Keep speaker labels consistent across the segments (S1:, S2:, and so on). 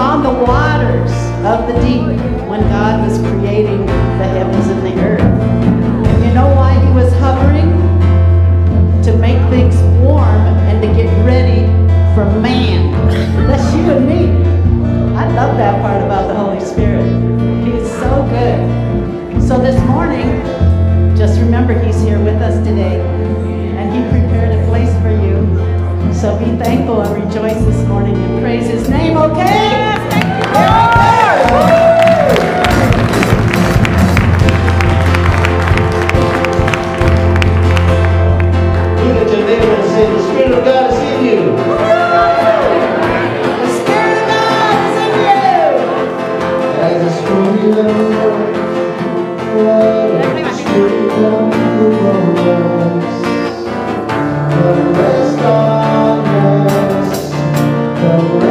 S1: on the waters of the deep when God was creating the heavens and the earth. And you know why he was hovering? To make things warm and to get ready for man. That's you and me. I love that part about the Holy Spirit. He is so good. So this morning, just remember he's here with us today. And he prepared a place for you. So be thankful and rejoice this morning and praise his name, okay? Yes, thank you, Lord.
S2: Look at your neighbor and say, the Spirit of God is in you.
S1: The Spirit of God is in you.
S2: As the Spirit of the Spirit of the rest on us.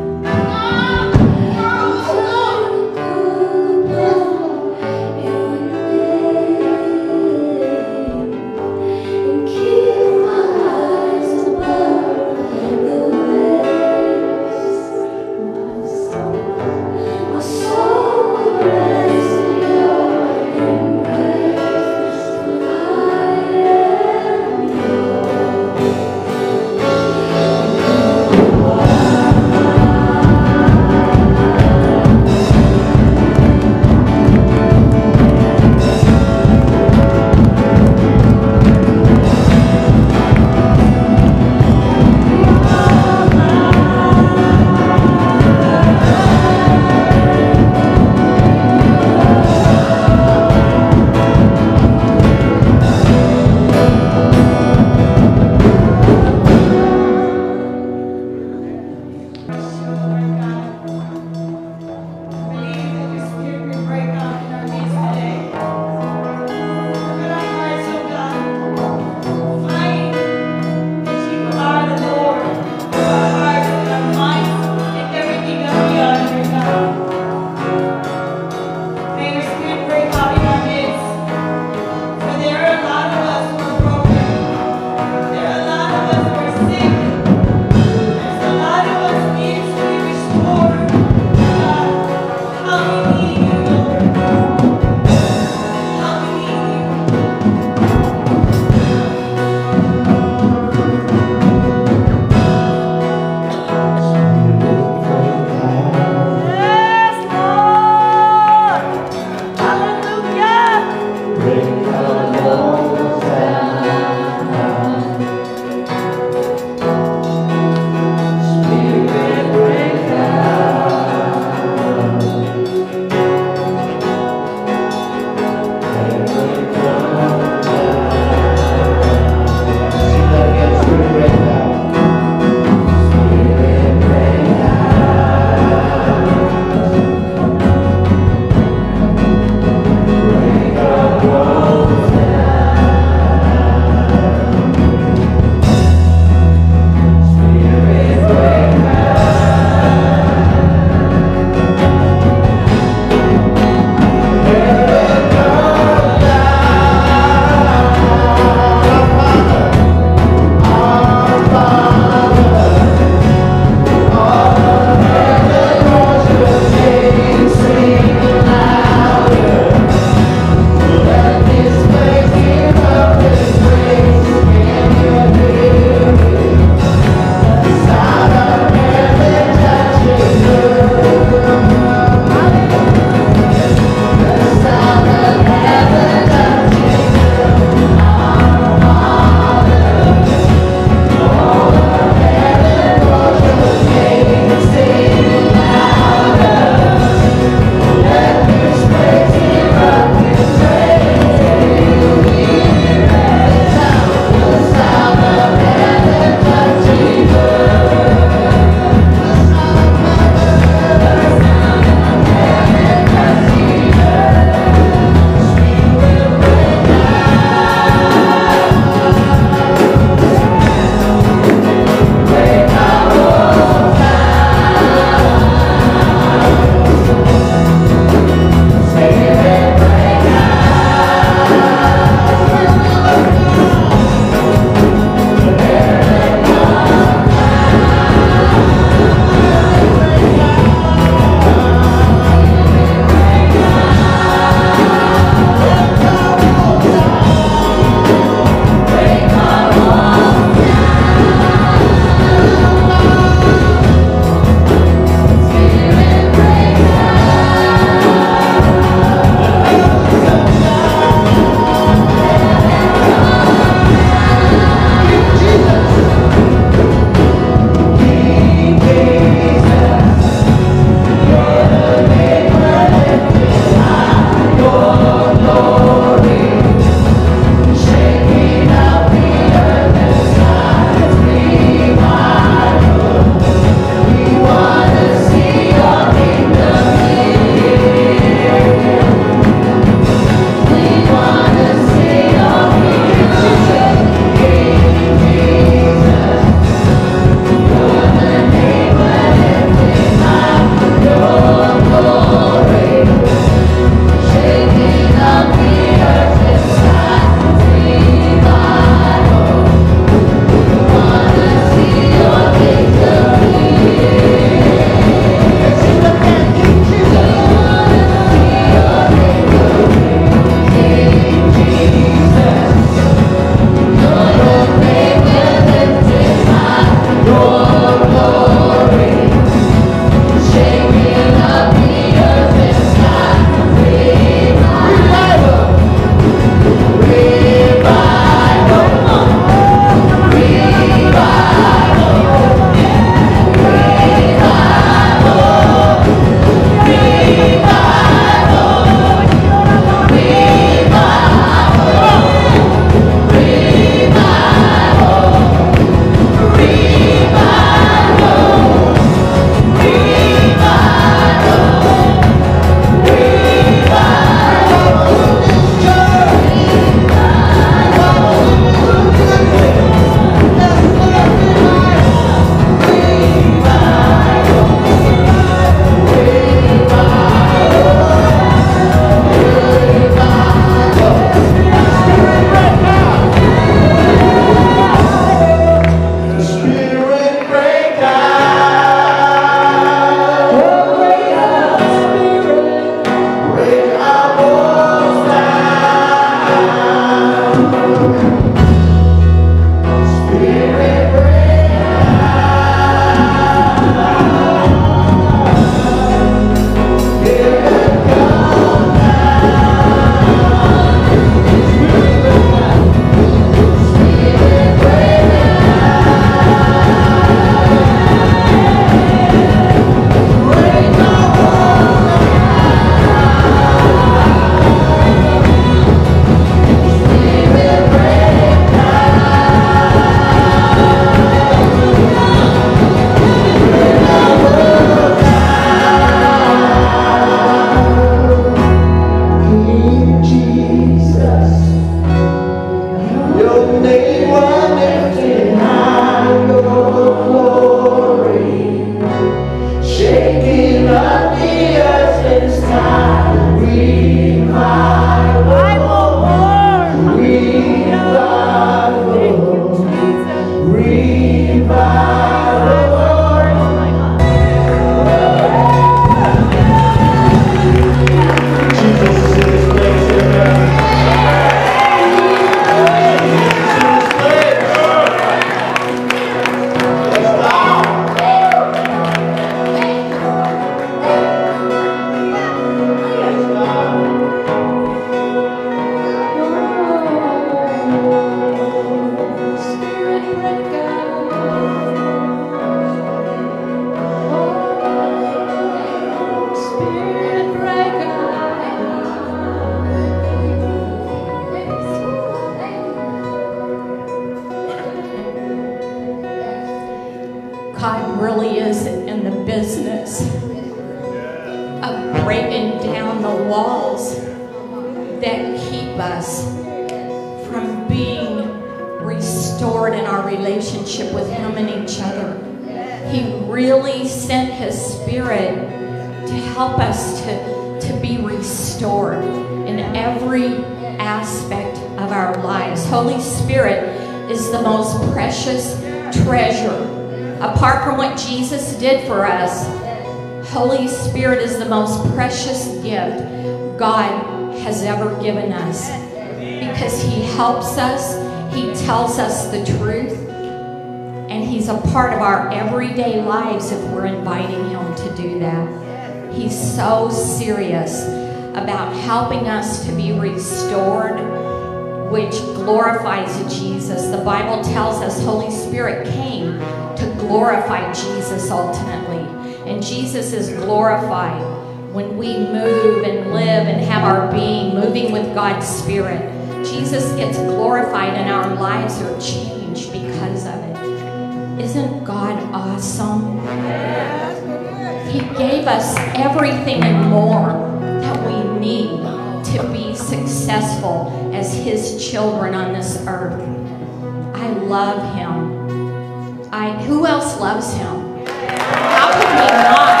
S3: to keep us from being restored in our relationship with Him and each other. He really sent His Spirit to help us to be restored in every aspect of our lives. Holy Spirit is the most precious treasure. Apart from what Jesus did for us, Holy Spirit is the most precious gift God has ever given us, because He helps us, He tells us the truth, and He's a part of our everyday lives if we're inviting Him to do that. He's so serious about helping us to be restored, which glorifies Jesus. The Bible tells us Holy Spirit came to glorify Jesus ultimately. And Jesus is glorified when we move and live and have our being moving with God's Spirit. Jesus gets glorified and our lives are changed because of it. Isn't God awesome? He gave us everything and more that we need to be successful as His children on this earth. I love Him. Who else loves Him? How could we not?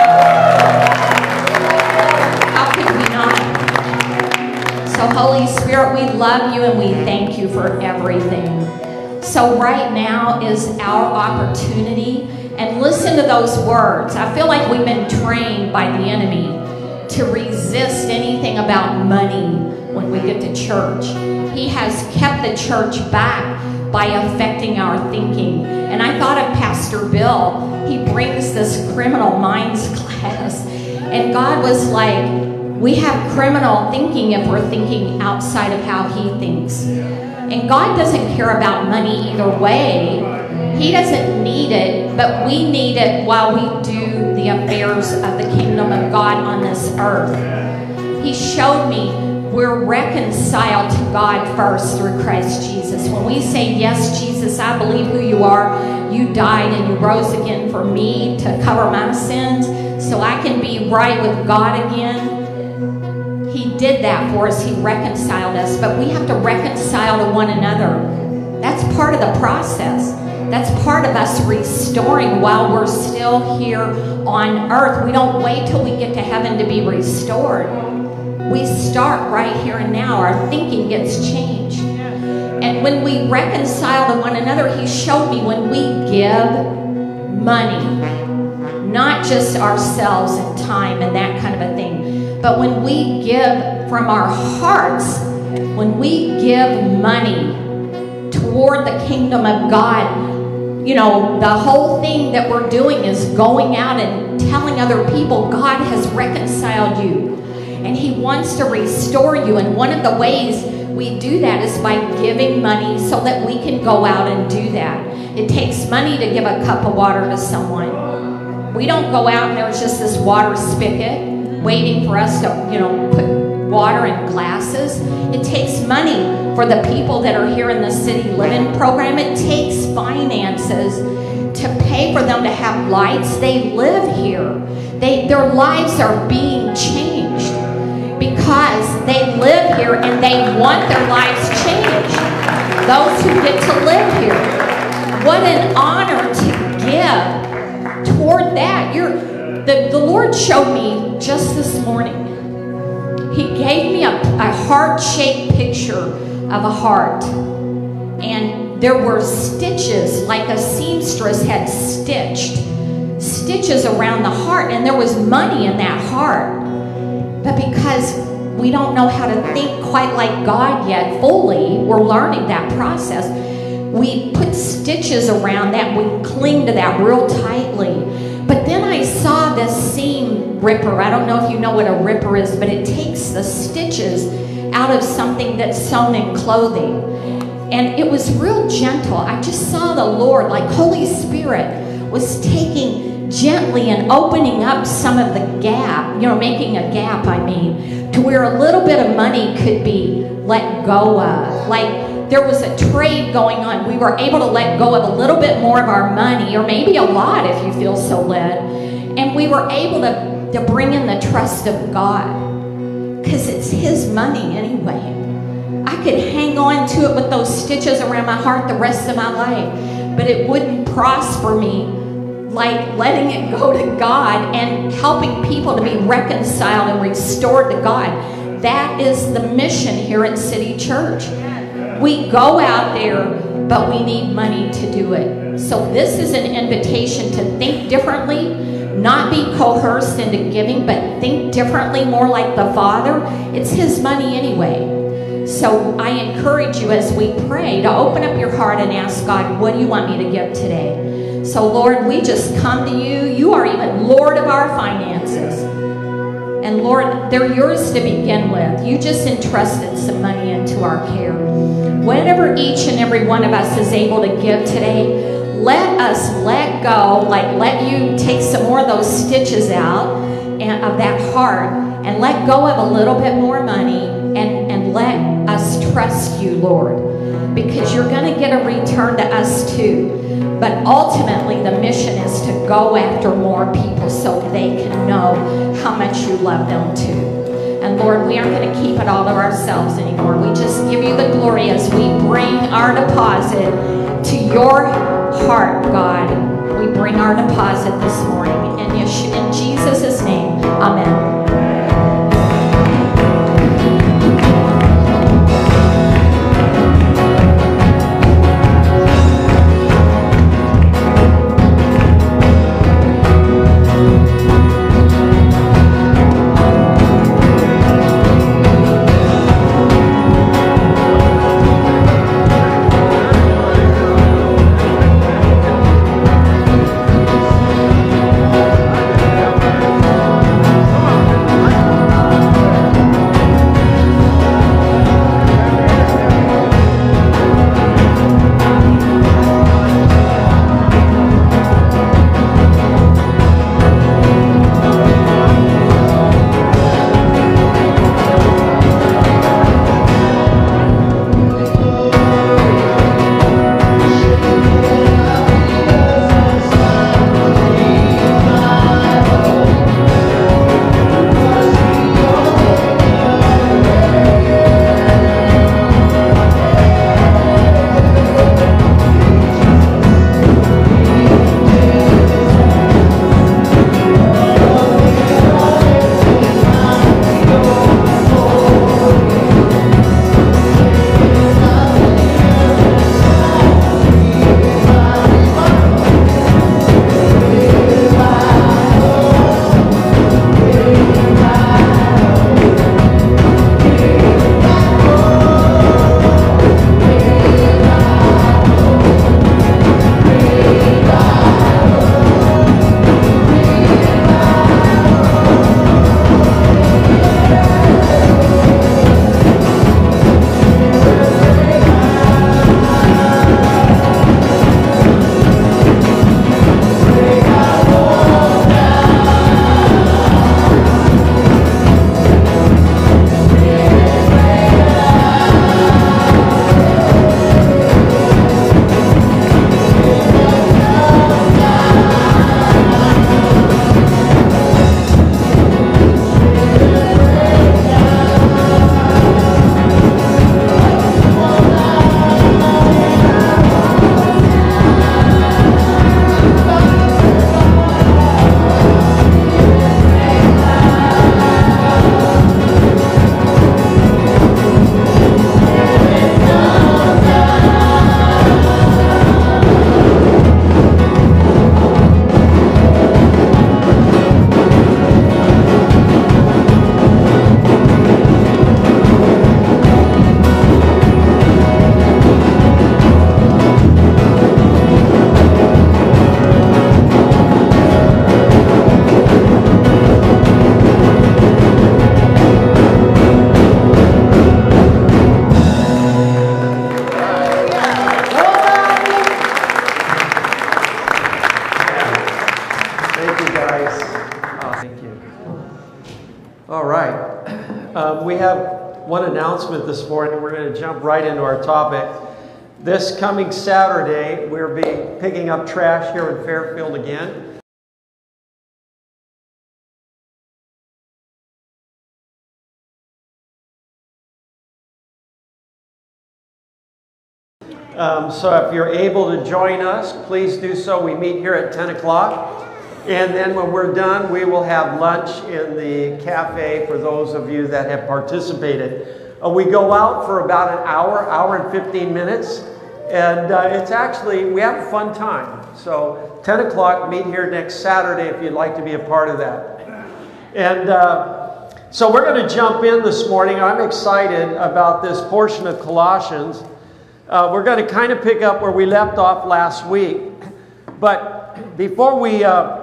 S3: How could we not? So Holy Spirit, we love You and we thank You for everything. So right now is our opportunity, and listen to those words. I feel like we've been trained by the enemy to resist anything about money when we get to church. He has kept the church back by affecting our thinking. And I thought of Pastor Bill. He brings this criminal minds class. And God was like, we have criminal thinking if we're thinking outside of how He thinks. And God doesn't care about money either way. He doesn't need it, but we need it while we do the affairs of the kingdom of God on this earth. He showed me we're reconciled to God first through Christ Jesus. When we say, yes, Jesus, I believe who You are. You died and You rose again for me to cover my sins so I can be right with God again. He did that for us. He reconciled us. But we have to reconcile to one another. That's part of the process. That's part of us restoring while we're still here on earth. We don't wait till we get to heaven to be restored. We start right here and now. Our thinking gets changed. And when we reconcile to one another, He showed me when we give money, not just ourselves and time and that kind of a thing, but when we give from our hearts, when we give money toward the kingdom of God, you know, the whole thing that we're doing is going out and telling other people God has reconciled you. And He wants to restore you. And one of the ways we do that is by giving money so that we can go out and do that. It takes money to give a cup of water to someone. We don't go out and there's just this water spigot waiting for us to, you know, put water in glasses. It takes money for the people that are here in the City Living program. It takes finances to pay for them to have lights. They live here. Their lives are being changed because they live here and they want their lives changed. Those who get to live here. What an honor to give toward that. The Lord showed me just this morning. He gave me a heart-shaped picture of a heart. And there were stitches, like a seamstress had stitches around the heart, and there was money in that heart. But because we don't know how to think quite like God yet fully, we're learning that process, we put stitches around that, we cling to that real tightly. But then I saw this seam ripper. I don't know if you know what a ripper is, but it takes the stitches out of something that's sewn in clothing. And it was real gentle. I just saw the Lord, like Holy Spirit, was taking gently and opening up some of the gap, you know, making a gap, I mean, to where a little bit of money could be let go of. Like there was a trade going on. We were able to let go of a little bit more of our money, or maybe a lot if you feel so led. And we were able to bring in the trust of God, because it's His money anyway. could hang on to it with those stitches around my heart the rest of my life, but it wouldn't prosper me like letting it go to God and helping people to be reconciled and restored to God. That is the mission here at City Church. We go out there, but we need money to do it. So this is an invitation to think differently, not be coerced into giving, but think differently, more like the Father. It's His money anyway. So I encourage you as we pray to open up your heart and ask God, what do you want me to give today? So Lord, we just come to you. You are even Lord of our finances. And Lord, they're yours to begin with. You just entrusted some money into our care. Whatever each and every one of us is able to give today, let us let go, like let you take some more of those stitches out and of that heart and let go of a little bit more money and let us trust you, Lord, because you're going to get a return to us too. But ultimately, the mission is to go after more people so they can know how much you love them too. And Lord, we aren't going to keep it all to ourselves anymore. We just give you the glory as we bring our deposit to your heart, God. We bring our deposit this morning. In Jesus' name, amen.
S4: We have one announcement this morning. We're going to jump right into our topic. This coming Saturday, we'll be picking up trash here in Fairfield again. So if you're able to join us, please do so. We meet here at 10 o'clock. And then when we're done, we will have lunch in the cafe for those of you that have participated. We go out for about an hour and 15 minutes. And it's actually, we have a fun time. So 10 o'clock, meet here next Saturday if you'd like to be a part of that. And so we're going to jump in this morning. I'm excited about this portion of Colossians. We're going to kind of pick up where we left off last week. But before we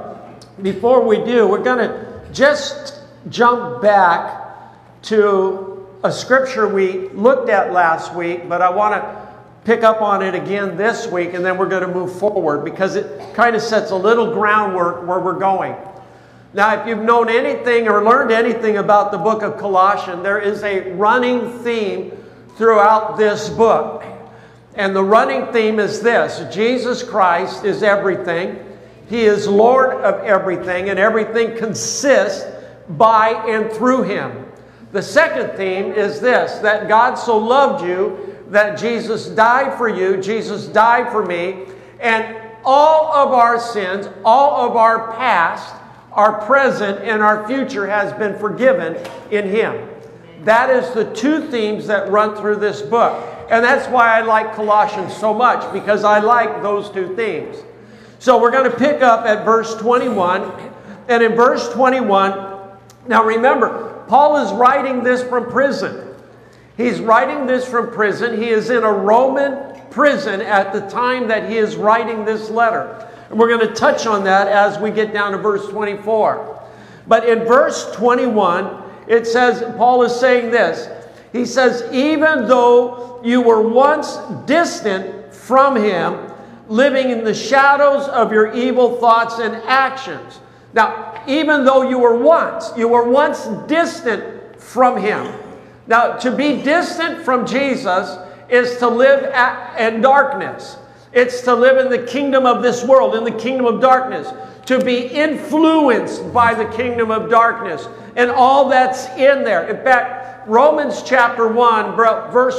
S4: do, we're going to just jump back to a scripture we looked at last week, but I want to pick up on it again this week, and then we're going to move forward because it kind of sets a little groundwork where we're going. Now, if you've known anything or learned anything about the book of Colossians, there is a running theme throughout this book. And the running theme is this: Jesus Christ is everything. He is Lord of everything, and everything consists by and through Him. The second theme is this: that God so loved you that Jesus died for you, Jesus died for me, and all of our sins, all of our past, our present, and our future has been forgiven in Him. That is the two themes that run through this book. And that's why I like Colossians so much, because I like those two themes. So we're going to pick up at verse 21. And in verse 21, now remember, Paul is writing this from prison. He's writing this from prison. He is in a Roman prison at the time that he is writing this letter. And we're going to touch on that as we get down to verse 24. But in verse 21, it says, Paul is saying this. He says, even though you were once distant from Him, living in the shadows of your evil thoughts and actions. Now, even though you were once distant from Him. Now, to be distant from Jesus is to live in darkness. It's to live in the kingdom of this world, in the kingdom of darkness. To be influenced by the kingdom of darkness and all that's in there. In fact, Romans chapter 1, verse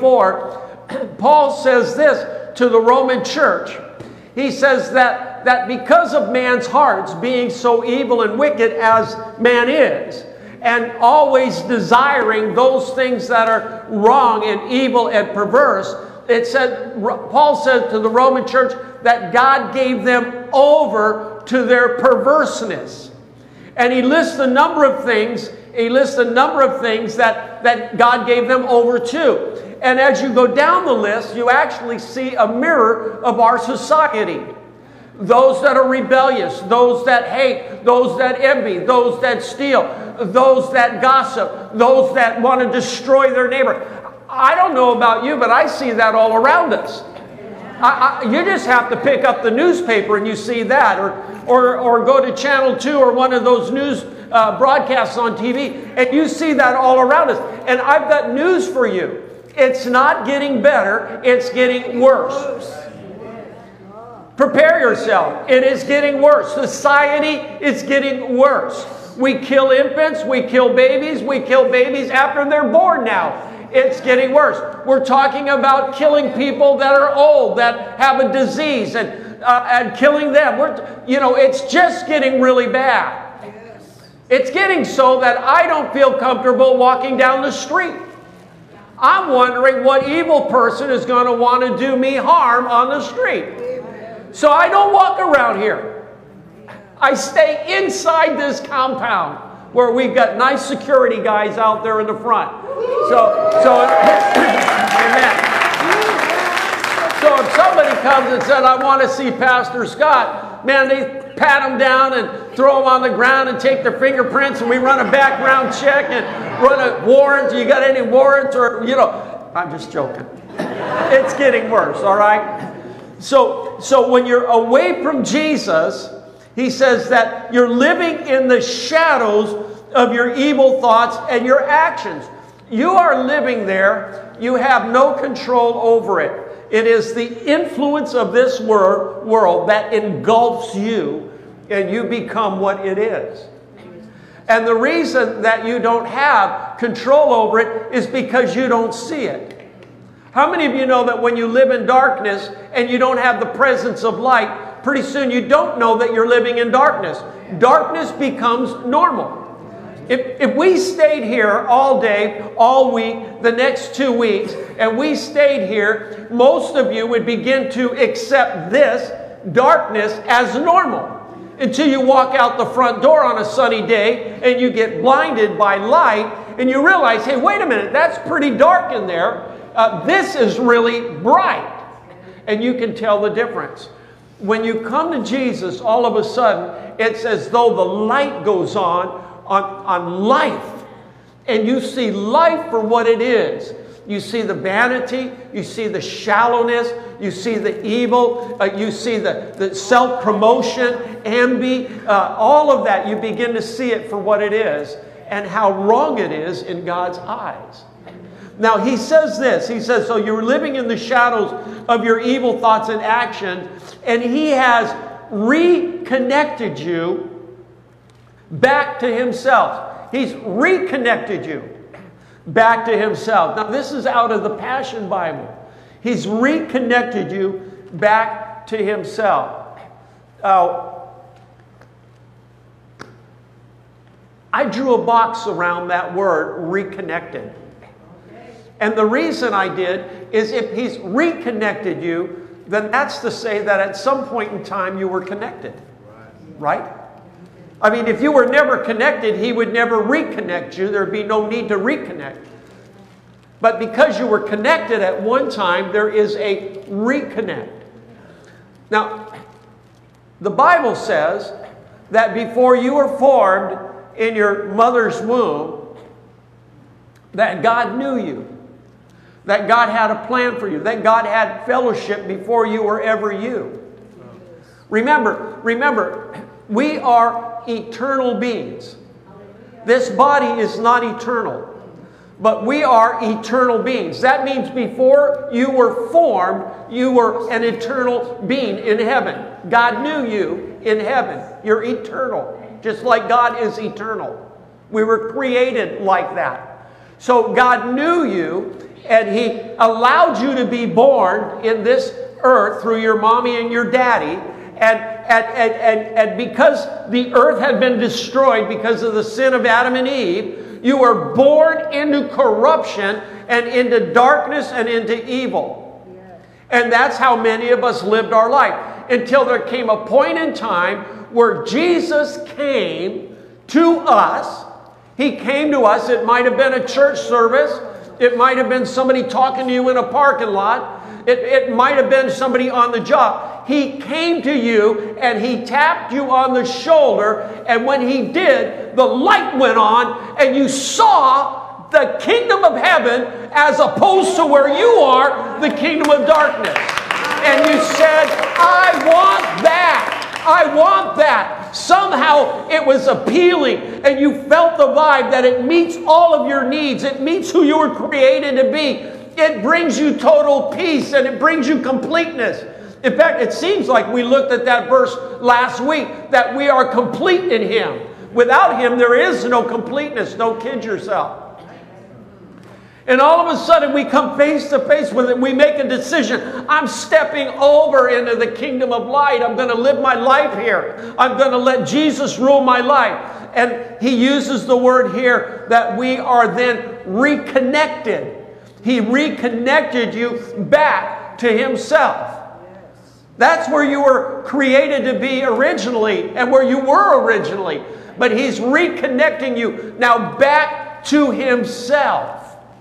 S4: 24, Paul says this to the Roman church. He says that because of man's hearts being so evil and wicked as man is, and always desiring those things that are wrong and evil and perverse, Paul said to the Roman church that God gave them over to their perverseness. And he lists a number of things. He lists a number of things that God gave them over to. And as you go down the list, you actually see a mirror of our society. Those that are rebellious, those that hate, those that envy, those that steal, those that gossip, those that want to destroy their neighbor. I don't know about you, but I see that all around us. You just have to pick up the newspaper and you see that, or go to Channel 2 or one of those news broadcasts on TV, and you see that all around us. And I've got news for you. It's not getting better, it's getting worse. Prepare yourself. It is getting worse. Society is getting worse. We kill infants, we kill babies after they're born now. It's getting worse. We're talking about killing people that are old, that have a disease, and killing them. It's just getting really bad. It's getting so that I don't feel comfortable walking down the street. I'm wondering what evil person is going to want to do me harm on the street. So I don't walk around here. I stay inside this compound where we've got nice security guys out there in the front. Amen. So if somebody comes and said, I want to see Pastor Scott, man, they pat him down and throw him on the ground and take their fingerprints, and we run a background check and run a warrant. You got any warrants? Or, I'm just joking. It's getting worse, all right? So when you're away from Jesus, he says that you're living in the shadows of your evil thoughts and your actions. You are living there. You have no control over it. It is the influence of this world that engulfs you, and you become what it is. And the reason that you don't have control over it is because you don't see it. How many of you know that when you live in darkness and you don't have the presence of light, pretty soon you don't know that you're living in darkness. Darkness becomes normal. If we stayed here all day, all week, the next 2 weeks, and we stayed here, most of you would begin to accept this darkness as normal. Until you walk out the front door on a sunny day and you get blinded by light and you realize, hey, wait a minute, that's pretty dark in there. This is really bright. And you can tell the difference. When you come to Jesus, all of a sudden, it's as though the light goes on life. And you see life for what it is. You see the vanity, you see the shallowness, you see the evil, you see the self-promotion, envy, all of that. You begin to see it for what it is and how wrong it is in God's eyes. Now he says this, he says, so you're living in the shadows of your evil thoughts and actions, and he has reconnected you back to himself. He's reconnected you back to himself. Now this is out of the Passion Bible. He's reconnected you back to himself. I drew a box around that word, reconnected. And the reason I did is if he's reconnected you, then that's to say that at some point in time you were connected. Right? I mean, if you were never connected, he would never reconnect you. There'd be no need to reconnect. But because you were connected at one time, there is a reconnect. Now, the Bible says that before you were formed in your mother's womb, that God knew you. That God had a plan for you. That God had fellowship before you were ever you. Remember, we are eternal beings. This body is not eternal, but we are eternal beings. That means before you were formed, you were an eternal being in heaven. God knew you in heaven. You're eternal, just like God is eternal. We were created like that. So God knew you, and he allowed you to be born in this earth through your mommy and your daddy. And because the earth had been destroyed because of the sin of Adam and Eve, you were born into corruption and into darkness and into evil. And that's how many of us lived our life. Until there came a point in time where Jesus came to us. He came to us. It might have been a church service. It might have been somebody talking to you in a parking lot. It might have been somebody on the job. He came to you and he tapped you on the shoulder. And when he did, the light went on and you saw the kingdom of heaven as opposed to where you are, the kingdom of darkness. And you said, I want that. I want that. Somehow it was appealing and you felt the vibe that it meets all of your needs. It meets who you were created to be. It brings you total peace and it brings you completeness. In fact, it seems like we looked at that verse last week, that we are complete in him. Without him, there is no completeness. Don't kid yourself. And all of a sudden, we come face to face with it. We make a decision. I'm stepping over into the kingdom of light. I'm going to live my life here. I'm going to let Jesus rule my life. And he uses the word here that we are then reconnected. He reconnected you back to himself. That's where you were created to be originally and where you were originally. But he's reconnecting you now back to himself.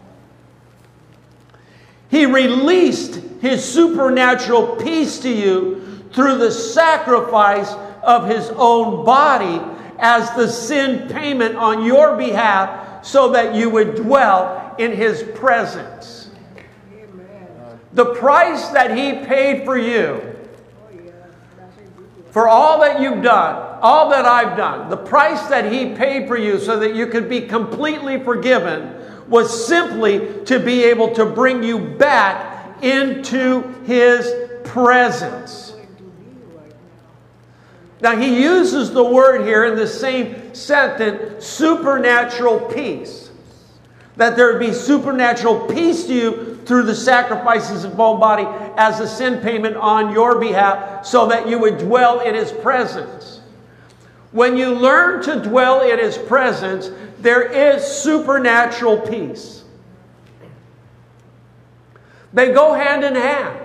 S4: He released his supernatural peace to you through the sacrifice of his own body as the sin payment on your behalf so that you would dwell in his presence. The price that he paid for you, for all that you've done, all that I've done, the price that he paid for you so that you could be completely forgiven was simply to be able to bring you back into his presence. Now he uses the word here in the same sentence, supernatural peace. That there would be supernatural peace to you through the sacrifices of his own body as a sin payment on your behalf, so that you would dwell in his presence. When you learn to dwell in his presence, there is supernatural peace. They go hand in hand.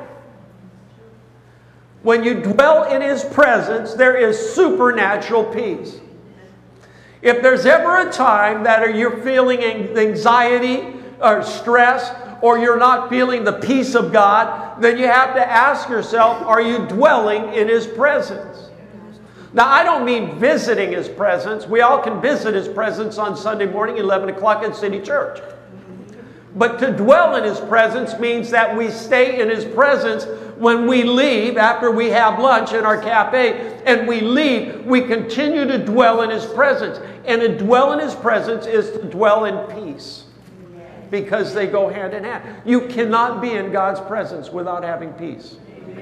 S4: When you dwell in his presence, there is supernatural peace. If there's ever a time that you're feeling anxiety or stress, or you're not feeling the peace of God, then you have to ask yourself, are you dwelling in his presence? Now, I don't mean visiting his presence. We all can visit his presence on Sunday morning, 11 o'clock at City Church. But to dwell in his presence means that we stay in his presence when we leave, after we have lunch in our cafe, and we leave, we continue to dwell in his presence. And to dwell in his presence is to dwell in peace, because they go hand in hand. You cannot be in God's presence without having peace.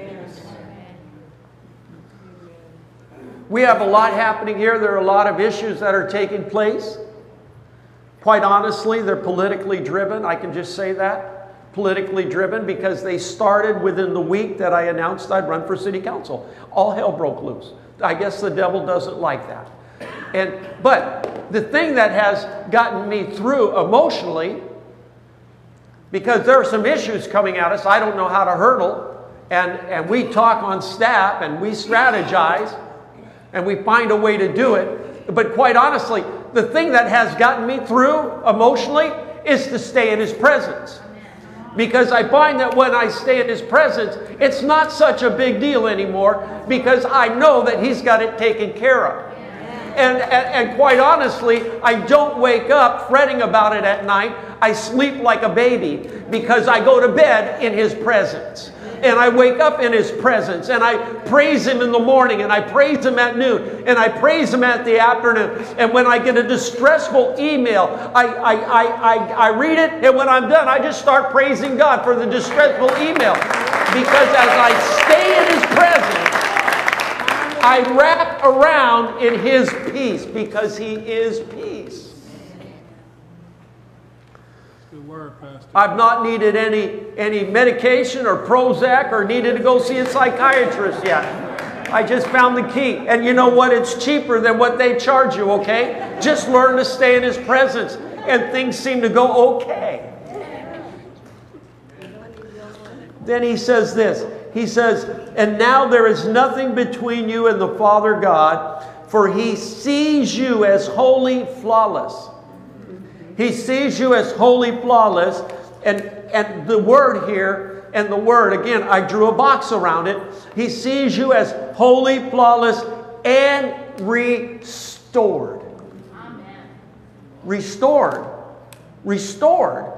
S4: We have a lot happening here. There are a lot of issues that are taking place. Quite honestly, they're politically driven. I can just say that. Politically driven, because they started within the week that I announced I'd run for city council. All hell broke loose. I guess the devil doesn't like that. But the thing that has gotten me through emotionally, because there are some issues coming at us I don't know how to hurdle, and we talk on staff and we strategize and we find a way to do it. But quite honestly, the thing that has gotten me through emotionally is to stay in his presence. Because I find that when I stay in his presence, it's not such a big deal anymore, because I know that he's got it taken care of. And quite honestly, I don't wake up fretting about it at night. I sleep like a baby, because I go to bed in his presence. And I wake up in his presence, and I praise him in the morning, and I praise him at noon, and I praise him at the afternoon. And when I get a distressful email, I read it, and when I'm done, I just start praising God for the distressful email. Because as I stay in his presence, I wrap around in his peace, because he is peace.
S5: Good word, Pastor.
S4: I've not needed any medication or Prozac or needed to go see a psychiatrist yet. I just found the key. And you know what? It's cheaper than what they charge you, okay? Just learn to stay in his presence, and things seem to go okay. Then he says this. He says, and now there is nothing between you and the Father God, for he sees you as holy, flawless. He sees you as holy, flawless. And the word here, and the word, again, I drew a box around it. He sees you as holy, flawless, and restored. Amen. Restored. Restored.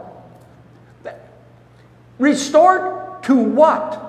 S4: Restored to what?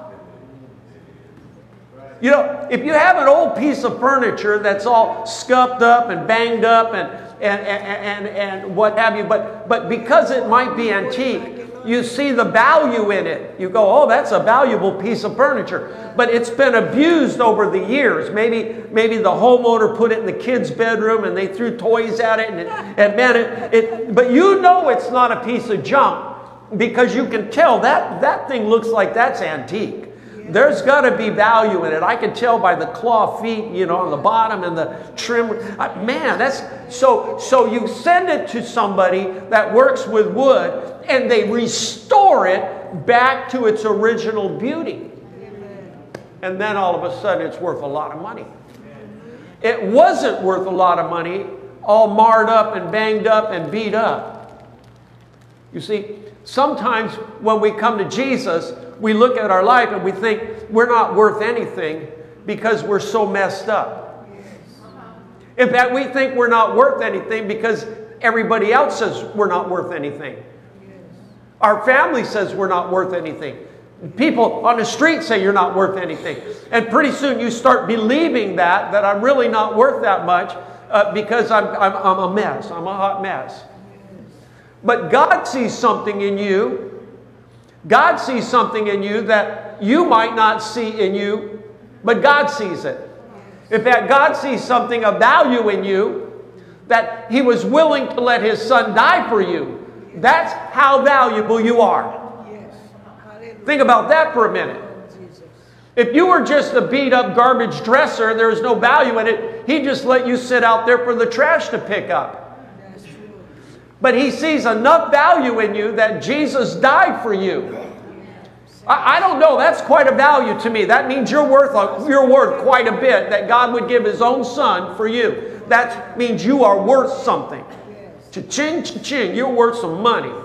S4: You know, if you have an old piece of furniture that's all scuffed up and banged up and what have you, but because it might be antique, you see the value in it. You go, oh, that's a valuable piece of furniture. But it's been abused over the years. Maybe the homeowner put it in the kids' bedroom and they threw toys at it. And man, but you know it's not a piece of junk, because you can tell that thing looks like that's antique. There's got to be value in it. I can tell by the claw feet, you know, on the bottom and the trim. Man, that's so you send it to somebody that works with wood, and they restore it back to its original beauty. And then all of a sudden it's worth a lot of money. It wasn't worth a lot of money, all marred up and banged up and beat up. You see, sometimes when we come to Jesus, we look at our life and we think we're not worth anything because we're so messed up. In fact, we think we're not worth anything because everybody else says we're not worth anything. Our family says we're not worth anything. People on the street say you're not worth anything. And pretty soon you start believing that I'm really not worth that much because I'm a mess. I'm a hot mess. But God sees something in you. God sees something in you that you might not see in you, but God sees it. In fact, God sees something of value in you, that He was willing to let His Son die for you. That's how valuable you are. Think about that for a minute. If you were just a beat-up garbage dresser and there was no value in it, He'd just let you sit out there for the trash to pick up. But He sees enough value in you that Jesus died for you. I don't know. That's quite a value to me. That means you're worth quite a bit, that God would give His own Son for you. That means you are worth something. Cha-ching, cha-ching. You're worth some money.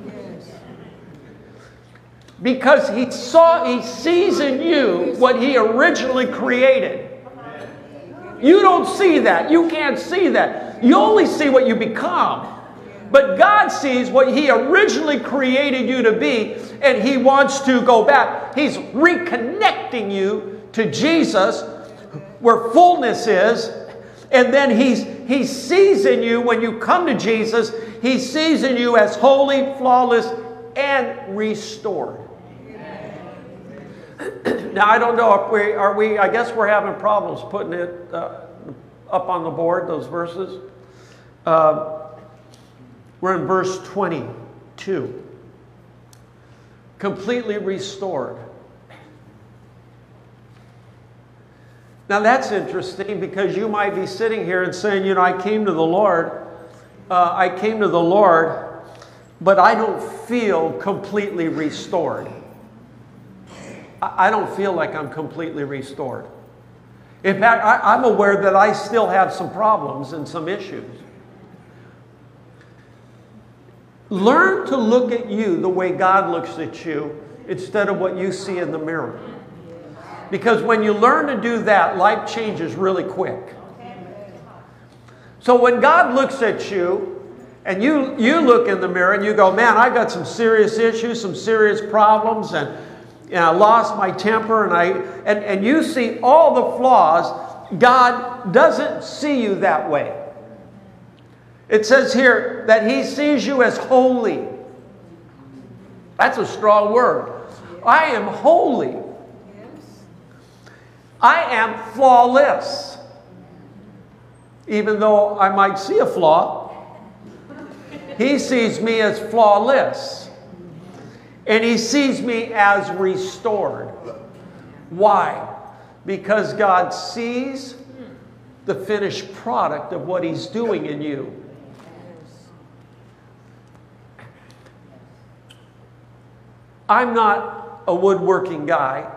S4: Because He sees in you what He originally created. You don't see that. You can't see that. You only see what you become. But God sees what He originally created you to be, and He wants to go back. He's reconnecting you to Jesus, where fullness is, and then He sees in you, when you come to Jesus, He sees in you as holy, flawless, and restored. Now, I don't know if I guess we're having problems putting it up on the board, those verses. We're in verse 22. Completely restored. Now that's interesting, because you might be sitting here and saying, you know, I came to the Lord, but I don't feel completely restored. I don't feel like I'm completely restored. In fact, I'm aware that I still have some problems and some issues. Learn to look at you the way God looks at you instead of what you see in the mirror. Because when you learn to do that, life changes really quick. So when God looks at you and you look in the mirror and you go, man, I got some serious issues, some serious problems, and I lost my temper, and you see all the flaws, God doesn't see you that way. It says here that He sees you as holy. That's a strong word. I am holy. I am flawless. Even though I might see a flaw, He sees me as flawless. And He sees me as restored. Why? Because God sees the finished product of what He's doing in you. I'm not a woodworking guy,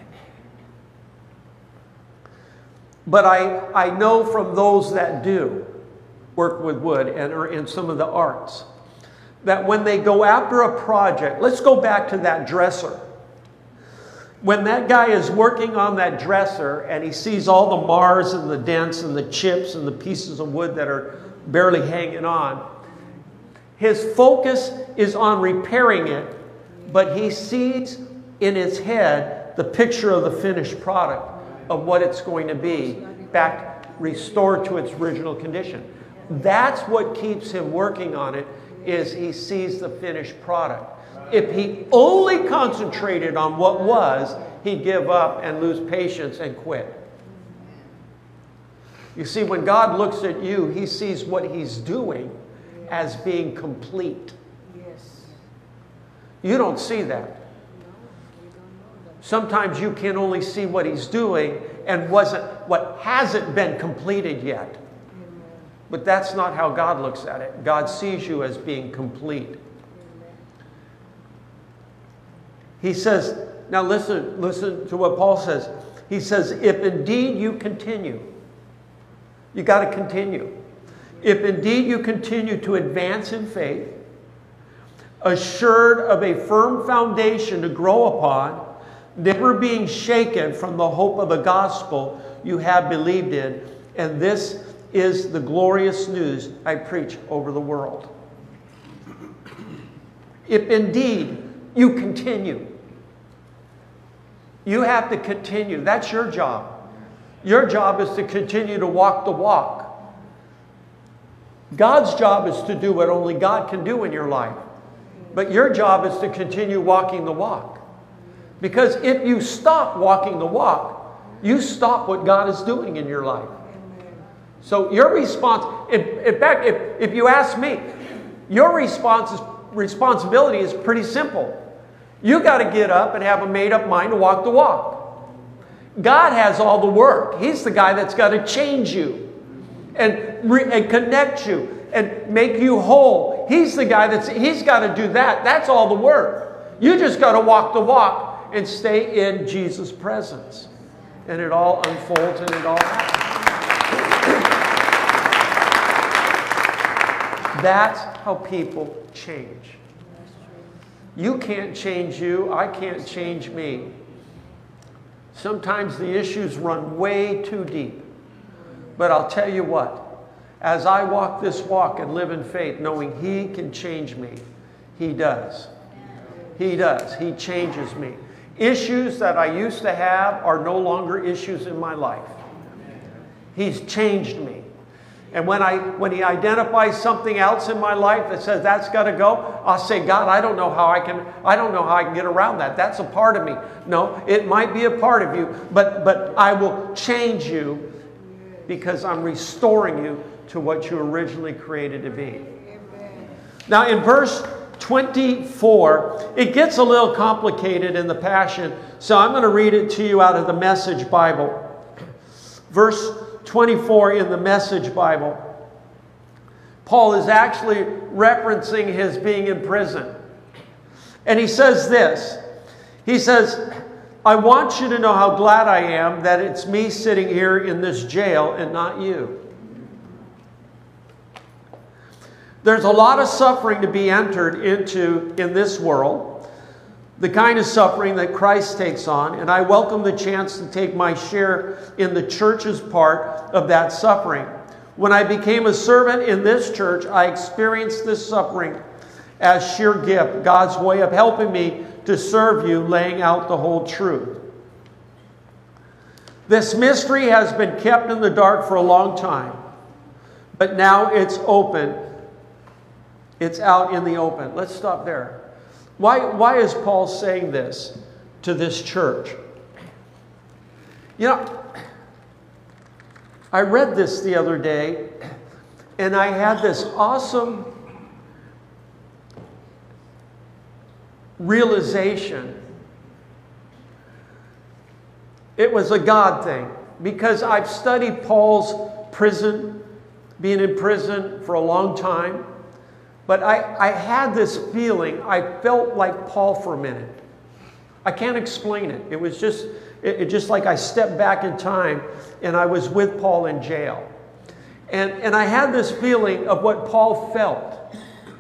S4: but I know from those that do work with wood and are in some of the arts, that when they go after a project, let's go back to that dresser. When that guy is working on that dresser and he sees all the mars and the dents and the chips and the pieces of wood that are barely hanging on, his focus is on repairing it, but he sees in his head the picture of the finished product of what it's going to be, back restored to its original condition. That's what keeps him working on it, is he sees the finished product. If he only concentrated on what was, he'd give up and lose patience and quit. You see, when God looks at you, He sees what He's doing as being complete. You don't see that. Sometimes you can only see what He's doing and what hasn't been completed yet. But that's not how God looks at it. God sees you as being complete. He says, now listen to what Paul says. He says, if indeed you continue, you got to continue. If indeed you continue to advance in faith, assured of a firm foundation to grow upon, never being shaken from the hope of the gospel you have believed in, and this is the glorious news I preach over the world. If indeed you continue, you have to continue. That's your job. Your job is to continue to walk the walk. God's job is to do what only God can do in your life. But your job is to continue walking the walk. Because if you stop walking the walk, you stop what God is doing in your life. So your response, in fact, if you ask me, your responsibility is pretty simple. You got to get up and have a made-up mind to walk the walk. God has all the work. He's the guy that's got to change you and connect you and make you whole. He's the guy he's got to do that. That's all the work. You just got to walk the walk and stay in Jesus' presence. And it all unfolds and it all happens. That's how people change. You can't change you. I can't change me. Sometimes the issues run way too deep. But I'll tell you what. As I walk this walk and live in faith, knowing He can change me, He does. He does. He changes me. Issues that I used to have are no longer issues in my life. He's changed me. And when He identifies something else in my life that says that's got to go, I'll say, God, I don't know how I can get around that. That's a part of me. No, it might be a part of you, but I will change you because I'm restoring you to what you originally created to be. Now in verse 24, it gets a little complicated in the Passion, so I'm going to read it to you out of the Message Bible. Verse 24 in the Message Bible. Paul is actually referencing his being in prison. And he says this. He says, I want you to know how glad I am that it's me sitting here in this jail and not you. There's a lot of suffering to be entered into in this world, the kind of suffering that Christ takes on, and I welcome the chance to take my share in the church's part of that suffering. When I became a servant in this church, I experienced this suffering as sheer gift, God's way of helping me to serve you, laying out the whole truth. This mystery has been kept in the dark for a long time, but now it's open. It's out in the open. Let's stop there. Why is Paul saying this to this church? You know, I read this the other day, and I had this awesome realization. It was a God thing, because I've studied Paul's prison, being in prison for a long time. But I had this feeling, I felt like Paul for a minute. I can't explain it. It was just, just like I stepped back in time and I was with Paul in jail. And I had this feeling of what Paul felt.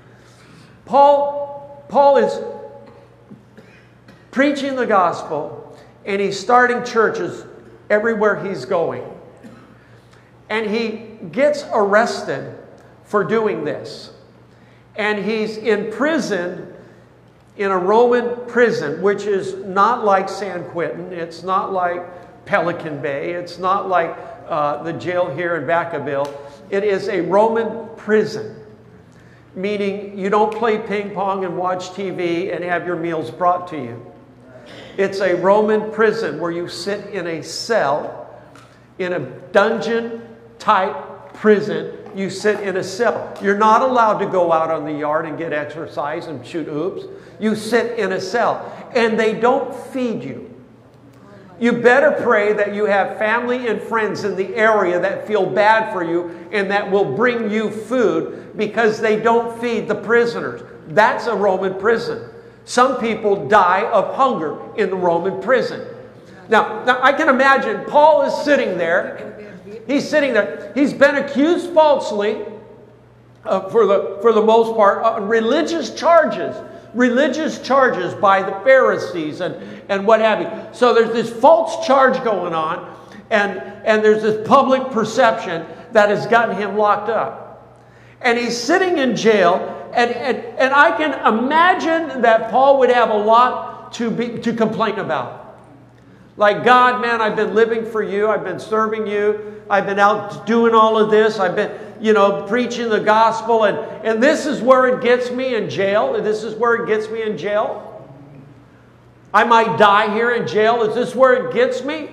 S4: Paul is preaching the gospel and he's starting churches everywhere he's going. And he gets arrested for doing this. And he's in prison, in a Roman prison, which is not like San Quentin. It's not like Pelican Bay. It's not like the jail here in Vacaville. It is a Roman prison, meaning you don't play ping pong and watch TV and have your meals brought to you. It's a Roman prison where you sit in a cell, in a dungeon-type prison. You sit in a cell. You're not allowed to go out on the yard and get exercise and shoot hoops. You sit in a cell. And they don't feed you. You better pray that you have family and friends in the area that feel bad for you and that will bring you food, because they don't feed the prisoners. That's a Roman prison. Some people die of hunger in the Roman prison. Now I can imagine Paul is sitting there. He's sitting there. He's been accused falsely, for the most part, on religious charges by the Pharisees and what have you. So there's this false charge going on, and there's this public perception that has gotten him locked up. And he's sitting in jail, and I can imagine that Paul would have a lot to complain about. Like, God, man, I've been living for you. I've been serving you. I've been out doing all of this. I've been, preaching the gospel. And this is where it gets me in jail. This is where it gets me in jail. I might die here in jail. Is this where it gets me?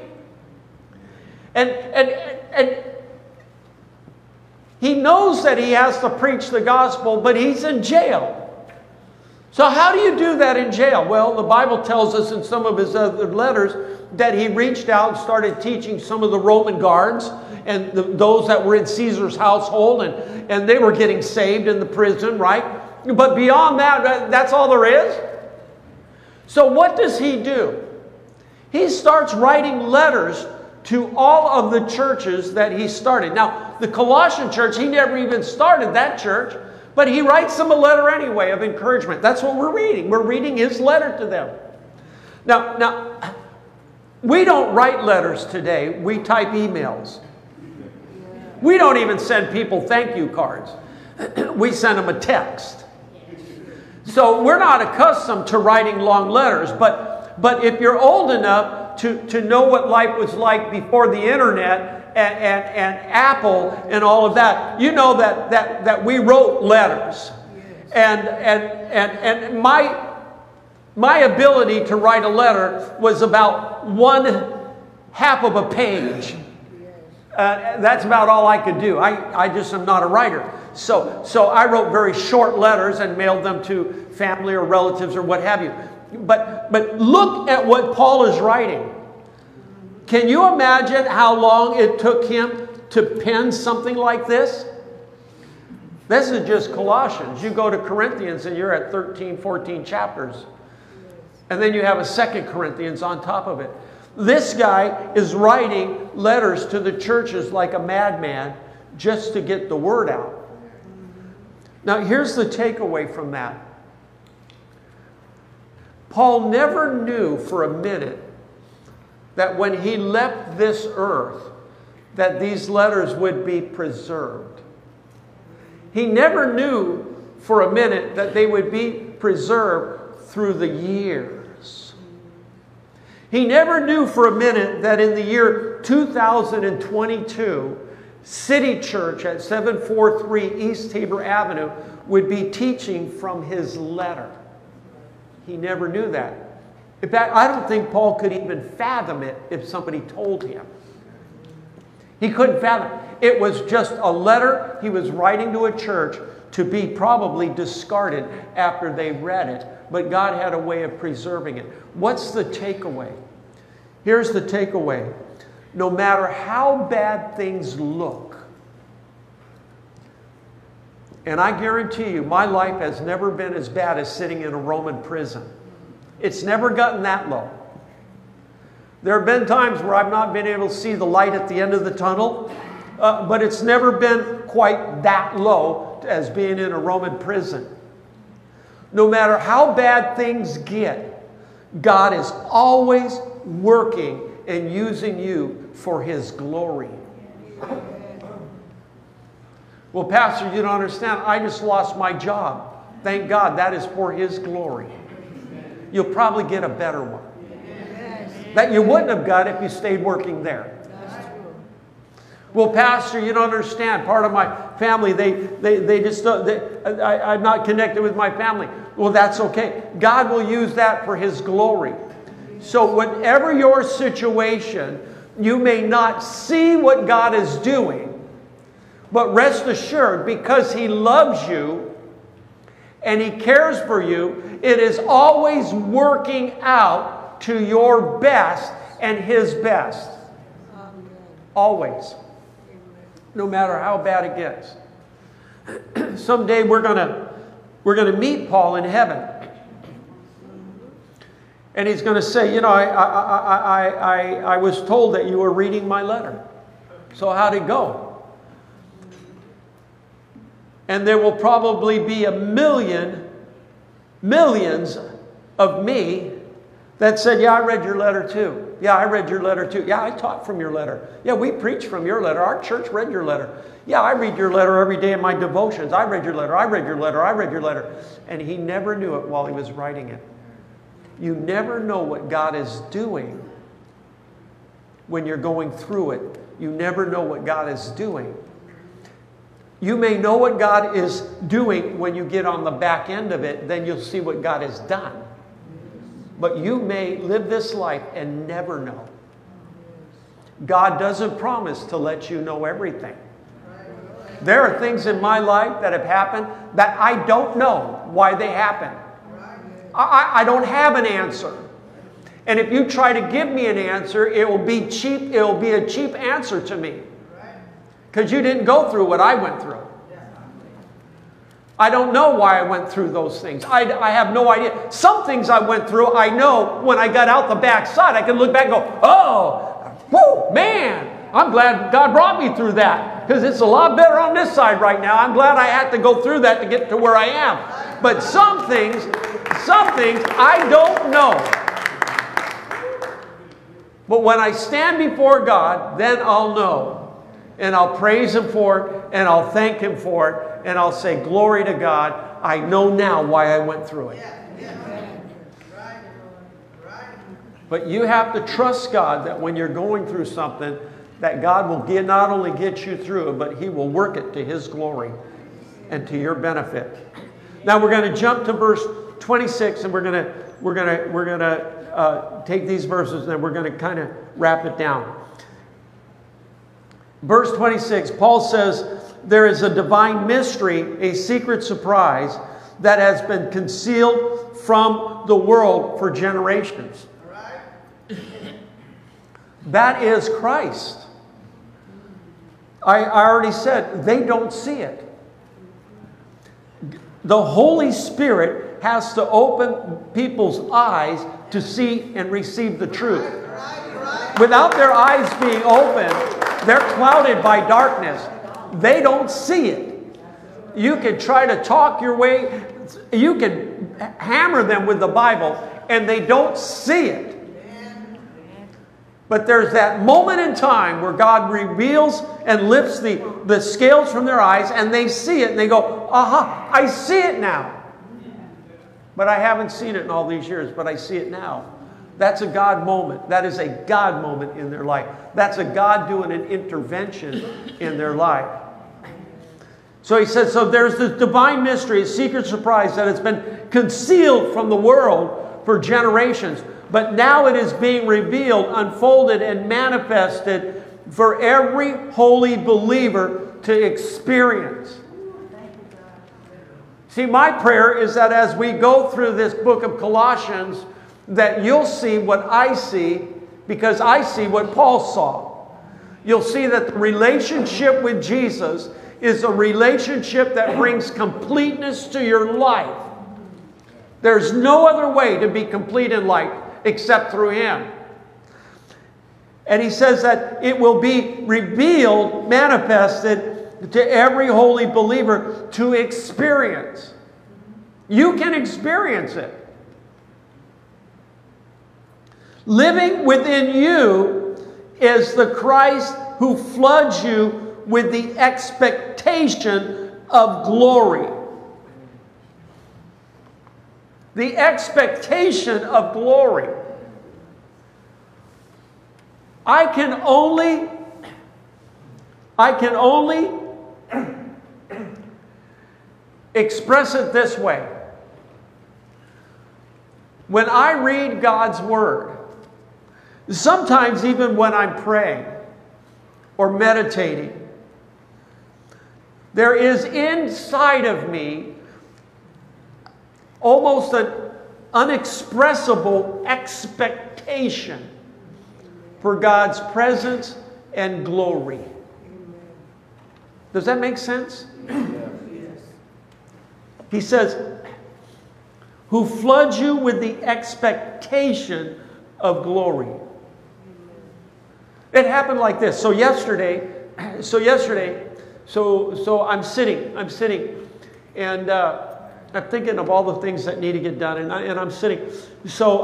S4: And he knows that he has to preach the gospel, but he's in jail. So how do you do that in jail? Well, the Bible tells us in some of his other letters that he reached out and started teaching some of the Roman guards and those that were in Caesar's household, and they were getting saved in the prison, right? But beyond that, that's all there is. So what does he do? He starts writing letters to all of the churches that he started. Now, the Colossian church, he never even started that church, but he writes them a letter anyway of encouragement. That's what we're reading. We're reading his letter to them. Now, we don't write letters today. We type emails. We don't even send people thank you cards. We send them a text. So we're not accustomed to writing long letters, but if you're old enough to know what life was like before the internet and Apple and all of that, you know that we wrote letters. And my ability to write a letter was about 1/2 of a page. That's about all I could do. I just am not a writer. So I wrote very short letters and mailed them to family or relatives or what have you. But look at what Paul is writing. Can you imagine how long it took him to pen something like this? This is just Colossians. You go to Corinthians and you're at 13, 14 chapters. And then you have a 2 Corinthians on top of it. This guy is writing letters to the churches like a madman just to get the word out. Now here's the takeaway from that. Paul never knew for a minute that when he left this earth that these letters would be preserved. He never knew for a minute that they would be preserved through the years. He never knew for a minute that in the year 2022, City Church at 743 East Tabor Avenue would be teaching from his letter. He never knew that. In fact, I don't think Paul could even fathom it if somebody told him. He couldn't fathom it. It was just a letter he was writing to a church to be probably discarded after they read it. But God had a way of preserving it. What's the takeaway? Here's the takeaway. No matter how bad things look, and I guarantee you, my life has never been as bad as sitting in a Roman prison. It's never gotten that low. There have been times where I've not been able to see the light at the end of the tunnel, but it's never been quite that low as being in a Roman prison. No matter how bad things get, God is always working and using you for His glory. Well, Pastor, you don't understand. I just lost my job. Thank God, that is for His glory. You'll probably get a better one that you wouldn't have got if you stayed working there. Well, Pastor, you don't understand. Part of my family, I'm not connected with my family. Well, that's okay. God will use that for His glory. So whatever your situation, you may not see what God is doing, but rest assured, because He loves you and He cares for you, it is always working out to your best and His best. Always. No matter how bad it gets. Someday we're gonna meet Paul in heaven. And he's going to say, you know, I was told that you were reading my letter. So how'd it go? And there will probably be millions of me that said, yeah, I read your letter too. Yeah, I read your letter too. Yeah, I taught from your letter. Yeah, we preached from your letter. Our church read your letter. Yeah, I read your letter every day in my devotions. I read your letter. I read your letter. I read your letter. And he never knew it while he was writing it. You never know what God is doing when you're going through it. You never know what God is doing. You may know what God is doing when you get on the back end of it. Then you'll see what God has done. But you may live this life and never know. God doesn't promise to let you know everything. There are things in my life that have happened that I don't know why they happened. I don't have an answer. And if you try to give me an answer, it will be cheap. It will be a cheap answer to me. Because you didn't go through what I went through. I don't know why I went through those things. I have no idea. Some things I went through, I know when I got out the backside, I can look back and go, oh, whoa, man, I'm glad God brought me through that. Because it's a lot better on this side right now. I'm glad I had to go through that to get to where I am. But some things I don't know. But when I stand before God, then I'll know. And I'll praise Him for it, and I'll thank Him for it, and I'll say, glory to God. I know now why I went through it. But you have to trust God that when you're going through something, that God will not only get you through it, but He will work it to His glory and to your benefit. Now we're going to jump to verse 26, and we're going to take these verses, and then we're going to kind of wrap it down. Verse 26, Paul says, there is a divine mystery, a secret surprise that has been concealed from the world for generations. That is Christ. I already said, they don't see it. The Holy Spirit has to open people's eyes to see and receive the truth. Without their eyes being open, they're clouded by darkness. They don't see it. You can try to talk your way. You can hammer them with the Bible, and they don't see it. But there's that moment in time where God reveals and lifts the scales from their eyes, and they see it, and they go, aha, I see it now. But I haven't seen it in all these years, but I see it now. That's a God moment. That is a God moment in their life. That's a God doing an intervention in their life. So he says, so there's this divine mystery, a secret surprise that has been concealed from the world for generations. But now it is being revealed, unfolded, and manifested for every holy believer to experience. See, my prayer is that as we go through this book of Colossians, that you'll see what I see, because I see what Paul saw. You'll see that the relationship with Jesus is a relationship that brings completeness to your life. There's no other way to be complete in life except through Him. And he says that it will be revealed, manifested to every holy believer to experience. You can experience it. Living within you is the Christ who floods you with the expectation of glory. The expectation of glory. I can only express it this way. When I read God's Word, sometimes even when I'm praying or meditating, there is inside of me almost an unexpressible expectation for God's presence and glory. Does that make sense? He says, who floods you with the expectation of glory. It happened like this. So yesterday, I'm sitting, and I'm thinking of all the things that need to get done, and I'm sitting. So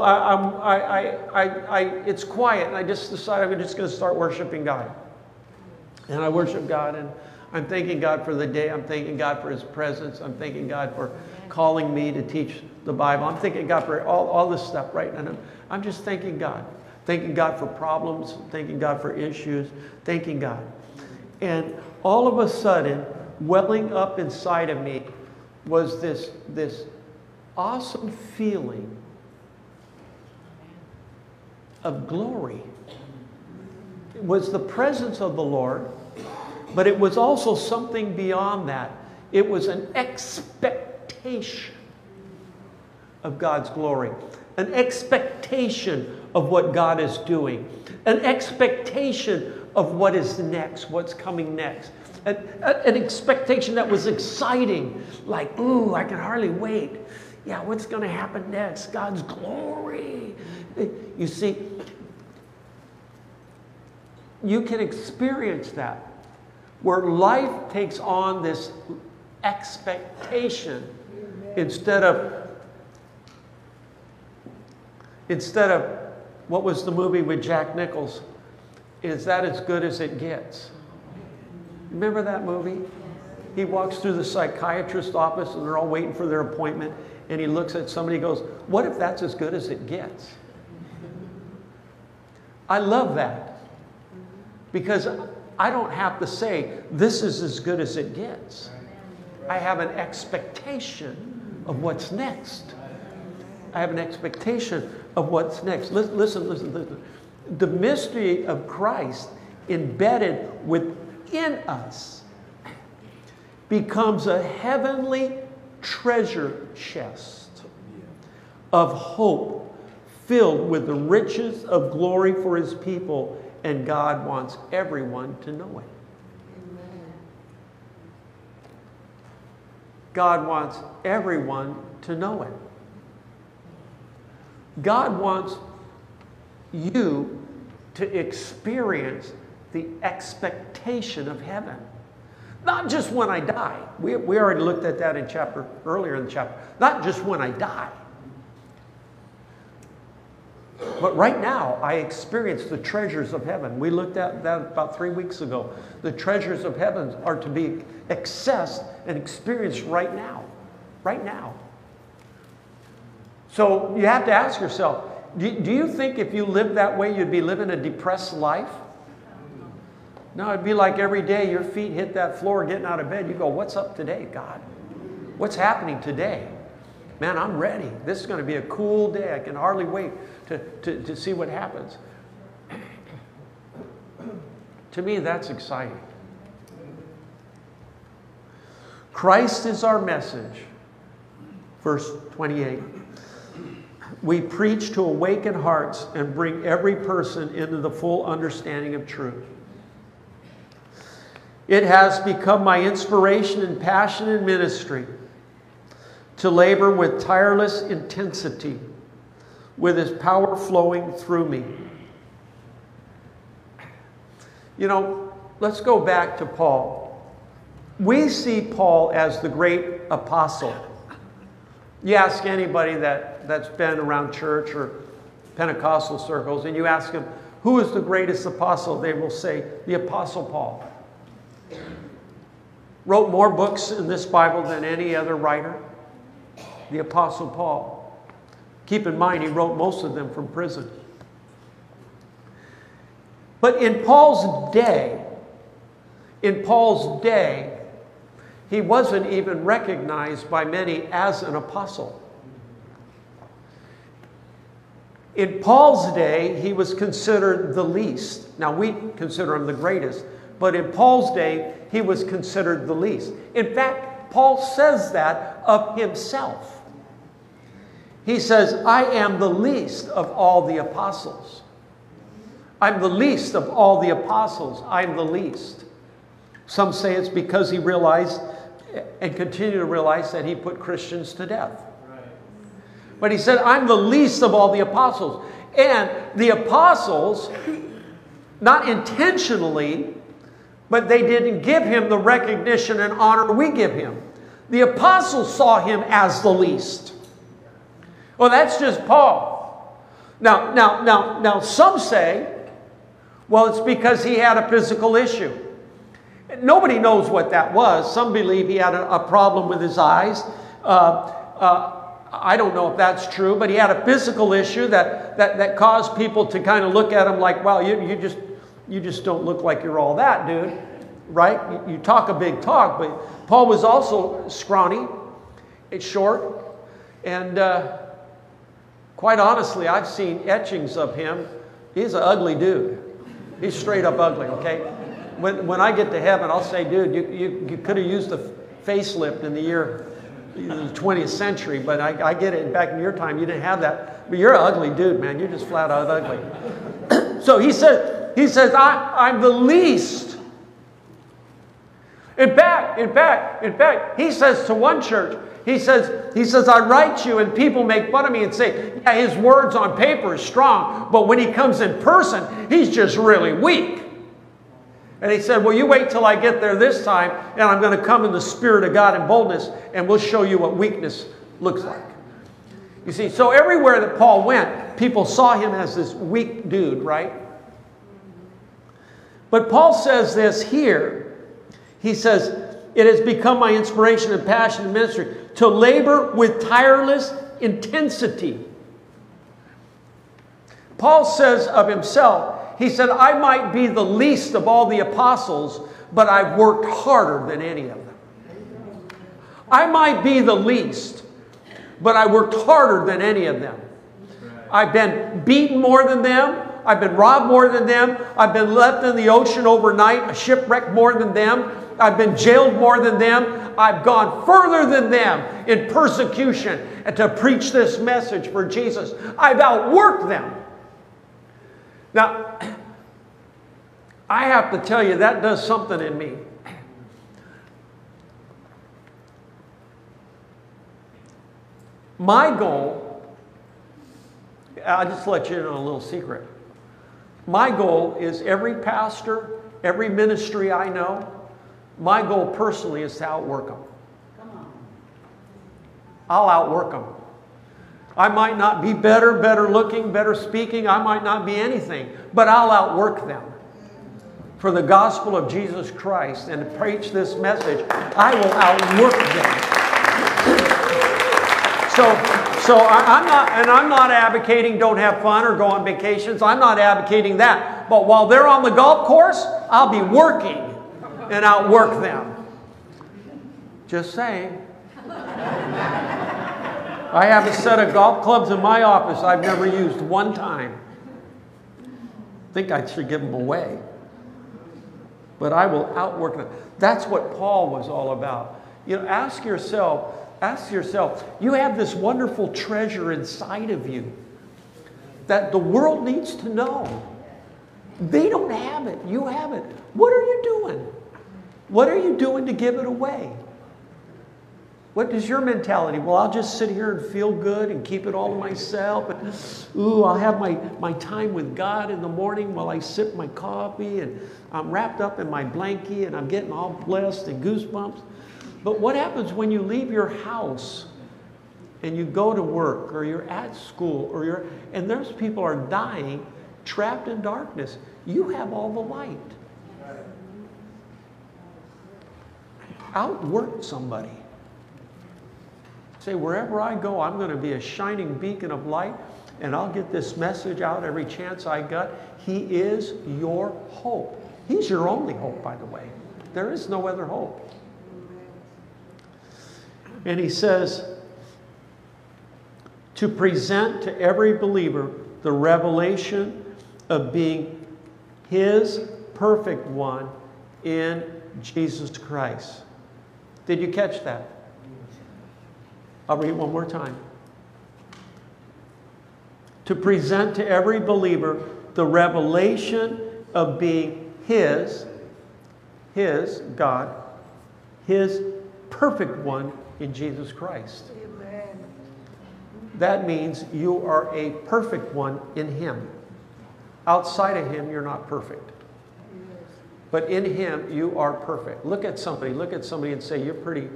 S4: it's quiet, and I just decided I'm just going to start worshiping God. And I worship God, and I'm thanking God for the day. I'm thanking God for His presence. I'm thanking God for calling me to teach the Bible. I'm thanking God for all this stuff, right? And I'm just thanking God. Thanking God for problems, thanking God for issues, thanking God. And all of a sudden, welling up inside of me was this awesome feeling of glory. It was the presence of the Lord, but it was also something beyond that. It was an expectation of God's glory. An expectation of what God is doing. An expectation of what is next, what's coming next. An expectation that was exciting. Like, ooh, I can hardly wait. Yeah, what's going to happen next? God's glory. You see, you can experience that. Where life takes on this expectation instead of what was the movie with Jack Nicholson? Is that as good as it gets? Remember that movie? He walks through the psychiatrist's office and they're all waiting for their appointment, and he looks at somebody and goes, what if that's as good as it gets? I love that, because I don't have to say this is as good as it gets. I have an expectation of what's next. I have an expectation of what's next. Listen. The mystery of Christ embedded within us becomes a heavenly treasure chest of hope filled with the riches of glory for His people, and God wants everyone to know it. God wants everyone to know it. God wants you to experience the expectation of heaven. Not just when I die. We already looked at that earlier in the chapter. Not just when I die. But right now, I experience the treasures of heaven. We looked at that about 3 weeks ago. The treasures of heaven are to be accessed and experienced right now. Right now. So you have to ask yourself, do you think if you lived that way, you'd be living a depressed life? No, it'd be like every day your feet hit that floor getting out of bed. You go, what's up today, God? What's happening today? Man, I'm ready. This is going to be a cool day. I can hardly wait to see what happens. To me, that's exciting. Christ is our message. Verse 28. We preach to awaken hearts and bring every person into the full understanding of truth. It has become my inspiration and passion in ministry to labor with tireless intensity, with His power flowing through me. You know, let's go back to Paul. We see Paul as the great apostle. You ask anybody that's been around church or Pentecostal circles, and you ask them, who is the greatest apostle? They will say, the Apostle Paul. Wrote more books in this Bible than any other writer. The Apostle Paul. Keep in mind, he wrote most of them from prison. But in Paul's day, he wasn't even recognized by many as an apostle. In Paul's day, he was considered the least. Now, we consider him the greatest, but in Paul's day, he was considered the least. In fact, Paul says that of himself. He says, I am the least of all the apostles. I'm the least of all the apostles. I'm the least. Some say it's because he realized and continue to realize that he put Christians to death. But he said, I'm the least of all the apostles. And the apostles, not intentionally, but they didn't give him the recognition and honor we give him. The apostles saw him as the least. Well, that's just Paul. Now, some say, well, it's because he had a physical issue. Nobody knows what that was. Some believe he had a problem with his eyes. I don't know if that's true, but he had a physical issue that caused people to kind of look at him like, well, you just don't look like you're all that, dude. Right? You talk a big talk, but Paul was also scrawny, short, and quite honestly, I've seen etchings of him. He's an ugly dude. He's straight up ugly, okay? When I get to heaven, I'll say, dude, you could have used a facelift in the year the 20th century, but I get it. Back in your time, you didn't have that. But you're an ugly dude, man. You're just flat out ugly. So he says, I'm the least. In fact, he says to one church, he says, I write you and people make fun of me and say, yeah, his words on paper is strong, but when he comes in person, he's just really weak. And he said, well, you wait till I get there this time, and I'm going to come in the Spirit of God in boldness, and we'll show you what weakness looks like. You see, so everywhere that Paul went, people saw him as this weak dude, right? But Paul says this here. He says, it has become my inspiration and passion in ministry to labor with tireless intensity. Paul says of himself, he said, I might be the least of all the apostles, but I've worked harder than any of them. I might be the least, but I worked harder than any of them. I've been beaten more than them. I've been robbed more than them. I've been left in the ocean overnight, shipwrecked more than them. I've been jailed more than them. I've gone further than them in persecution and to preach this message for Jesus. I've outworked them. Now, I have to tell you, that does something in me. My goal, I'll just let you in on a little secret. My goal is every pastor, every ministry I know, my goal personally is to outwork them. I'll outwork them. I might not be better looking, better speaking. I might not be anything, but I'll outwork them. For the gospel of Jesus Christ and to preach this message, I will outwork them. So I'm not advocating don't have fun or go on vacations. I'm not advocating that. But while they're on the golf course, I'll be working and outwork them. Just saying. I have a set of golf clubs in my office I've never used one time. I think I should give them away. But I will outwork them. That's what Paul was all about. You know, ask yourself, you have this wonderful treasure inside of you that the world needs to know. They don't have it. You have it. What are you doing? What are you doing to give it away? What is your mentality? Well, I'll just sit here and feel good and keep it all to myself. And, I'll have my time with God in the morning while I sip my coffee and I'm wrapped up in my blankie and I'm getting all blessed and goosebumps. But what happens when you leave your house and you go to work or you're at school and those people are dying, trapped in darkness? You have all the light. Outwork somebody. Say, wherever I go, I'm going to be a shining beacon of light, and I'll get this message out every chance I got. He is your hope. He's your only hope, by the way. There is no other hope. And he says, to present to every believer the revelation of being His perfect one in Jesus Christ. Did you catch that? I'll read it one more time. To present to every believer the revelation of being His God, His perfect one in Jesus Christ. Amen. That means you are a perfect one in Him. Outside of Him, you're not perfect. But in Him, you are perfect. Look at somebody and say, you're perfect.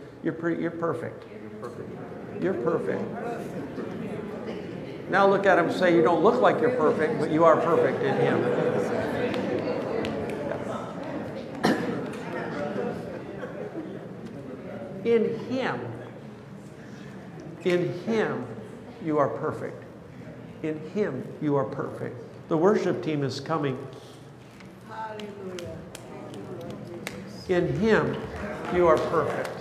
S4: You're perfect. Now look at him and say, you don't look like you're perfect, but you are perfect in Him. In Him, you are perfect. In Him, you are perfect. The worship team is coming.
S6: Hallelujah.
S4: In Him, you are perfect.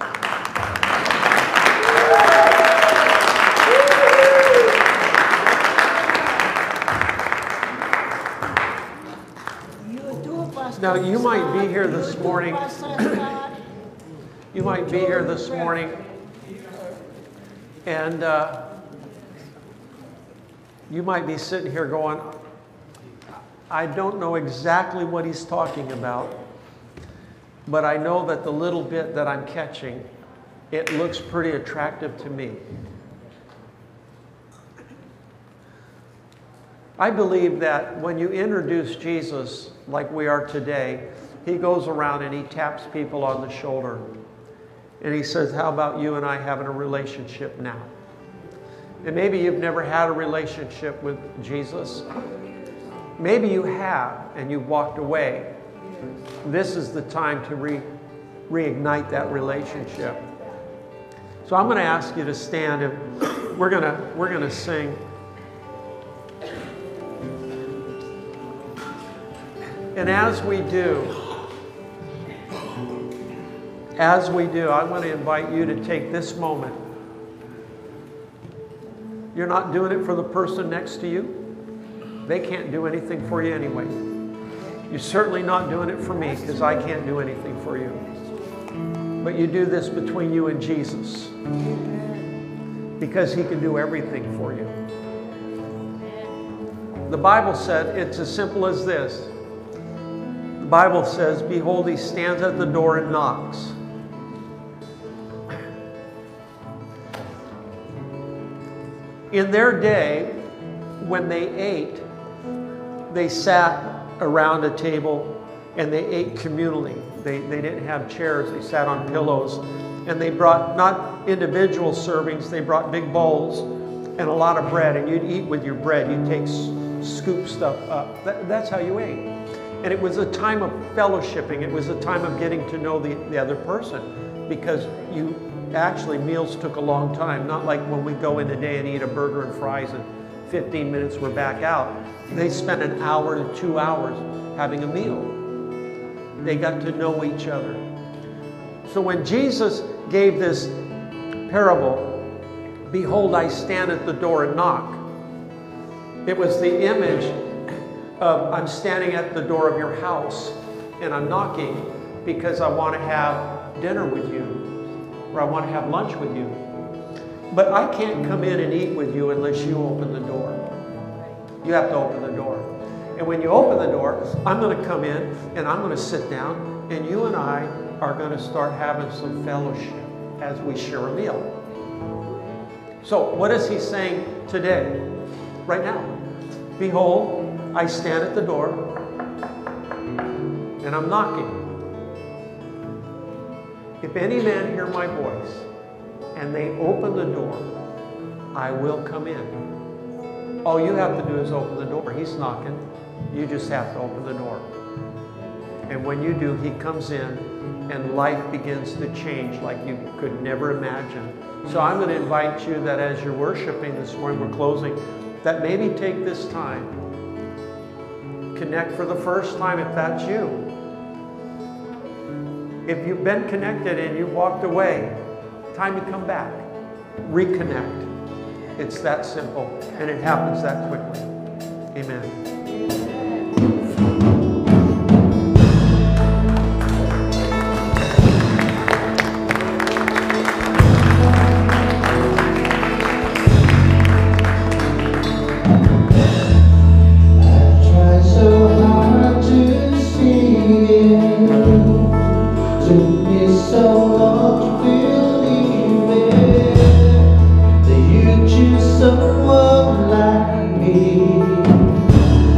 S4: Now, you might be here this morning. You might be here this morning And you might be sitting here going, I don't know exactly what he's talking about, but I know that the little bit that I'm catching, it looks pretty attractive to me. I believe that when you introduce Jesus like we are today, he goes around and he taps people on the shoulder. And he says, how about you and I having a relationship now? And maybe you've never had a relationship with Jesus. Maybe you have and you've walked away. This is the time to reignite that relationship. So I'm going to ask you to stand and we're going to sing. And as we do, I'm going to invite you to take this moment. You're not doing it for the person next to you. They can't do anything for you anyway. You're certainly not doing it for me because I can't do anything for you. But you do this between you and Jesus because he can do everything for you. The Bible said it's as simple as this. The Bible says, behold, he stands at the door and knocks. In their day, when they ate, they sat around a table and they ate communally. They didn't have chairs, they sat on pillows. And they brought not individual servings, they brought big bowls and a lot of bread. And you'd eat with your bread, you'd take scoop stuff up. That's how you ate. And it was a time of fellowshipping. It was a time of getting to know the other person, because meals took a long time. Not like when we go in today and eat a burger and fries and 15 minutes we're back out. They spent an hour to 2 hours having a meal. They got to know each other. So when Jesus gave this parable, behold, I stand at the door and knock, it was the image of I'm standing at the door of your house and I'm knocking because I want to have dinner with you, or I want to have lunch with you. But I can't come in and eat with you unless you open the door. You have to open the door. And when you open the door, I'm going to come in and I'm going to sit down, and you and I are going to start having some fellowship as we share a meal. So what is he saying today? Right now. Behold, I stand at the door and I'm knocking. If any man hear my voice and they open the door, I will come in. All you have to do is open the door. He's knocking. You just have to open the door. And when you do, he comes in and life begins to change like you could never imagine. So I'm going to invite you that as you're worshiping this morning, we're closing, that maybe take this time, connect for the first time if that's you. If you've been connected and you walked away, time to come back. Reconnect. It's that simple, and it happens that quickly. Amen.
S2: Someone like me.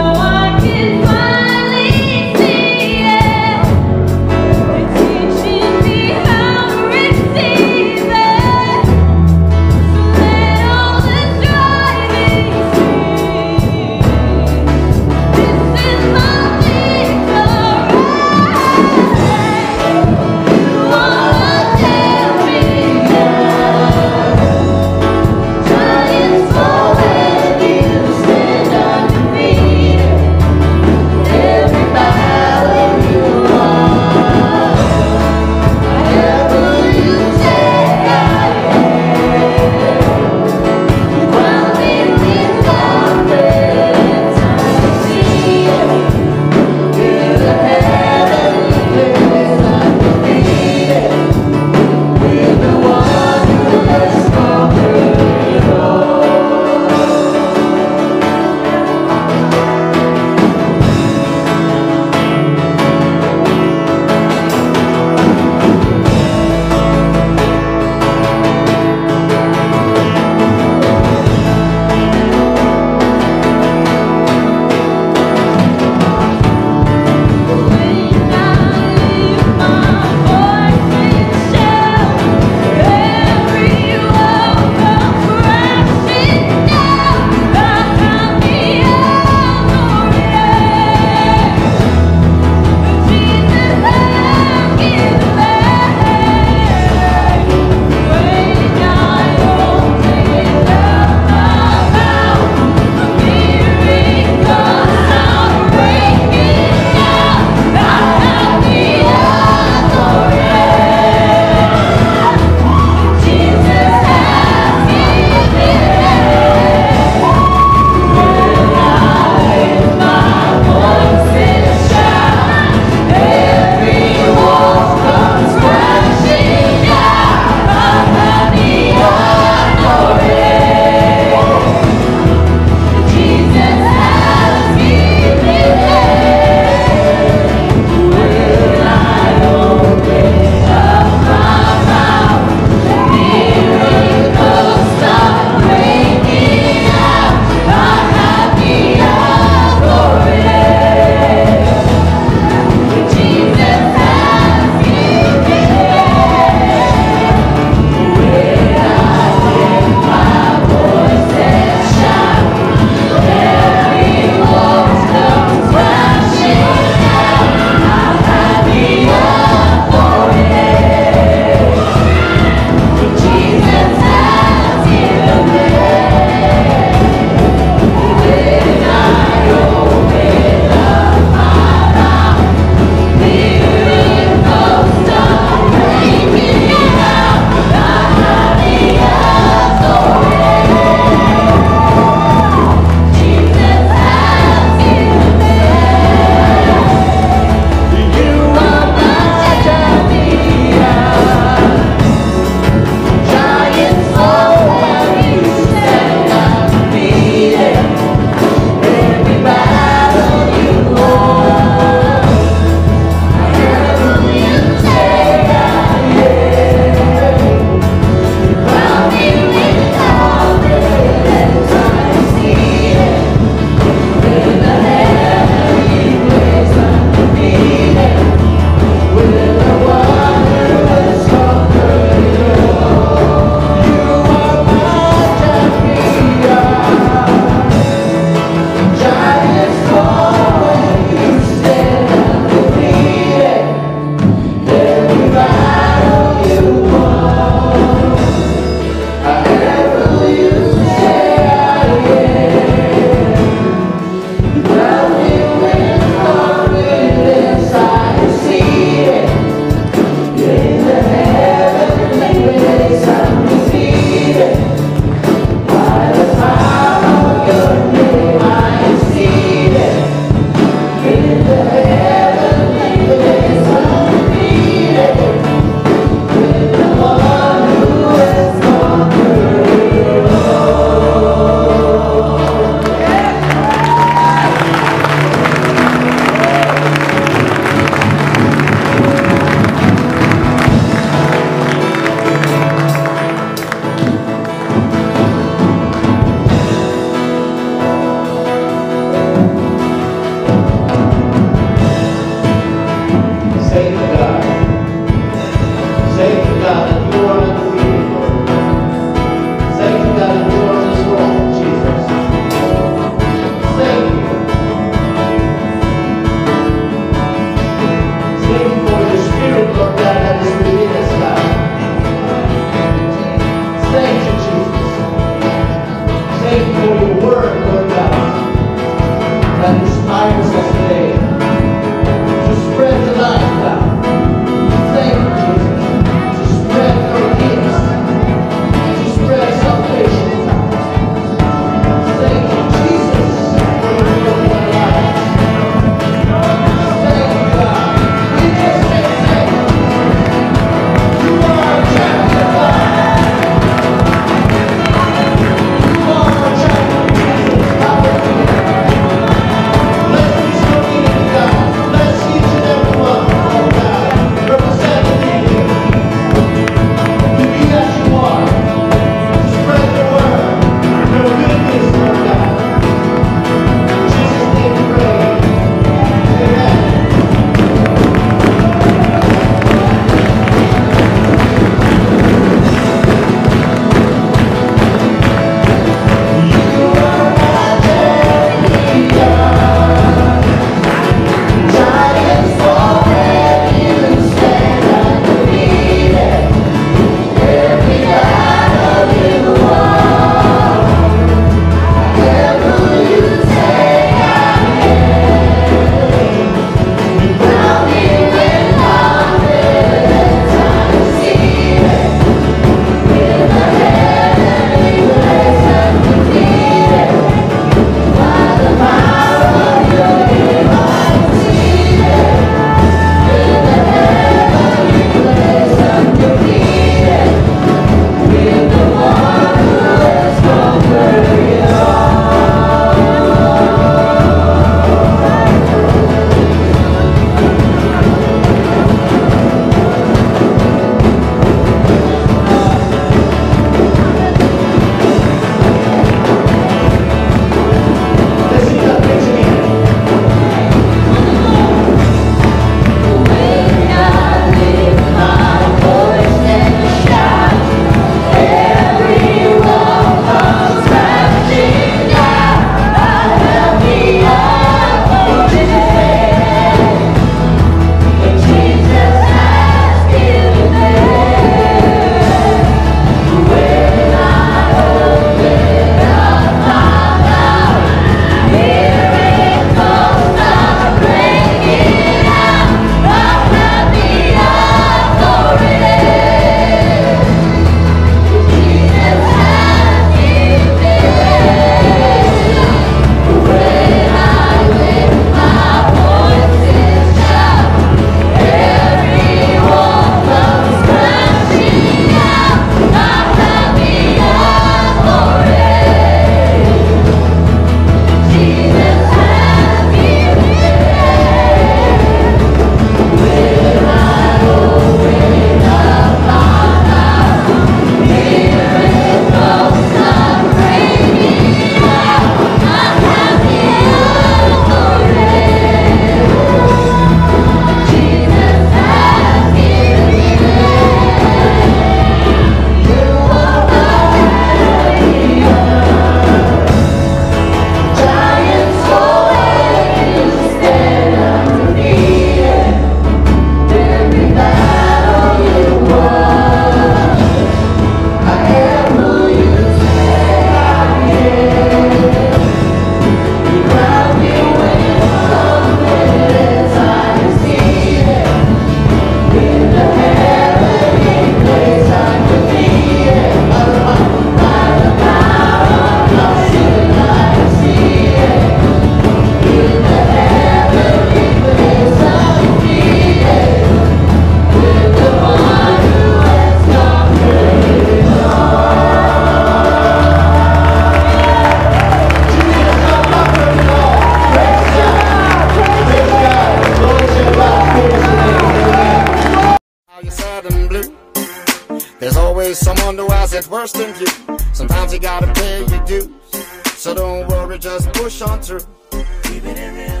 S7: always someone who has it worse than you. Sometimes you gotta pay your dues. So don't worry, just push on through. Keep it in real.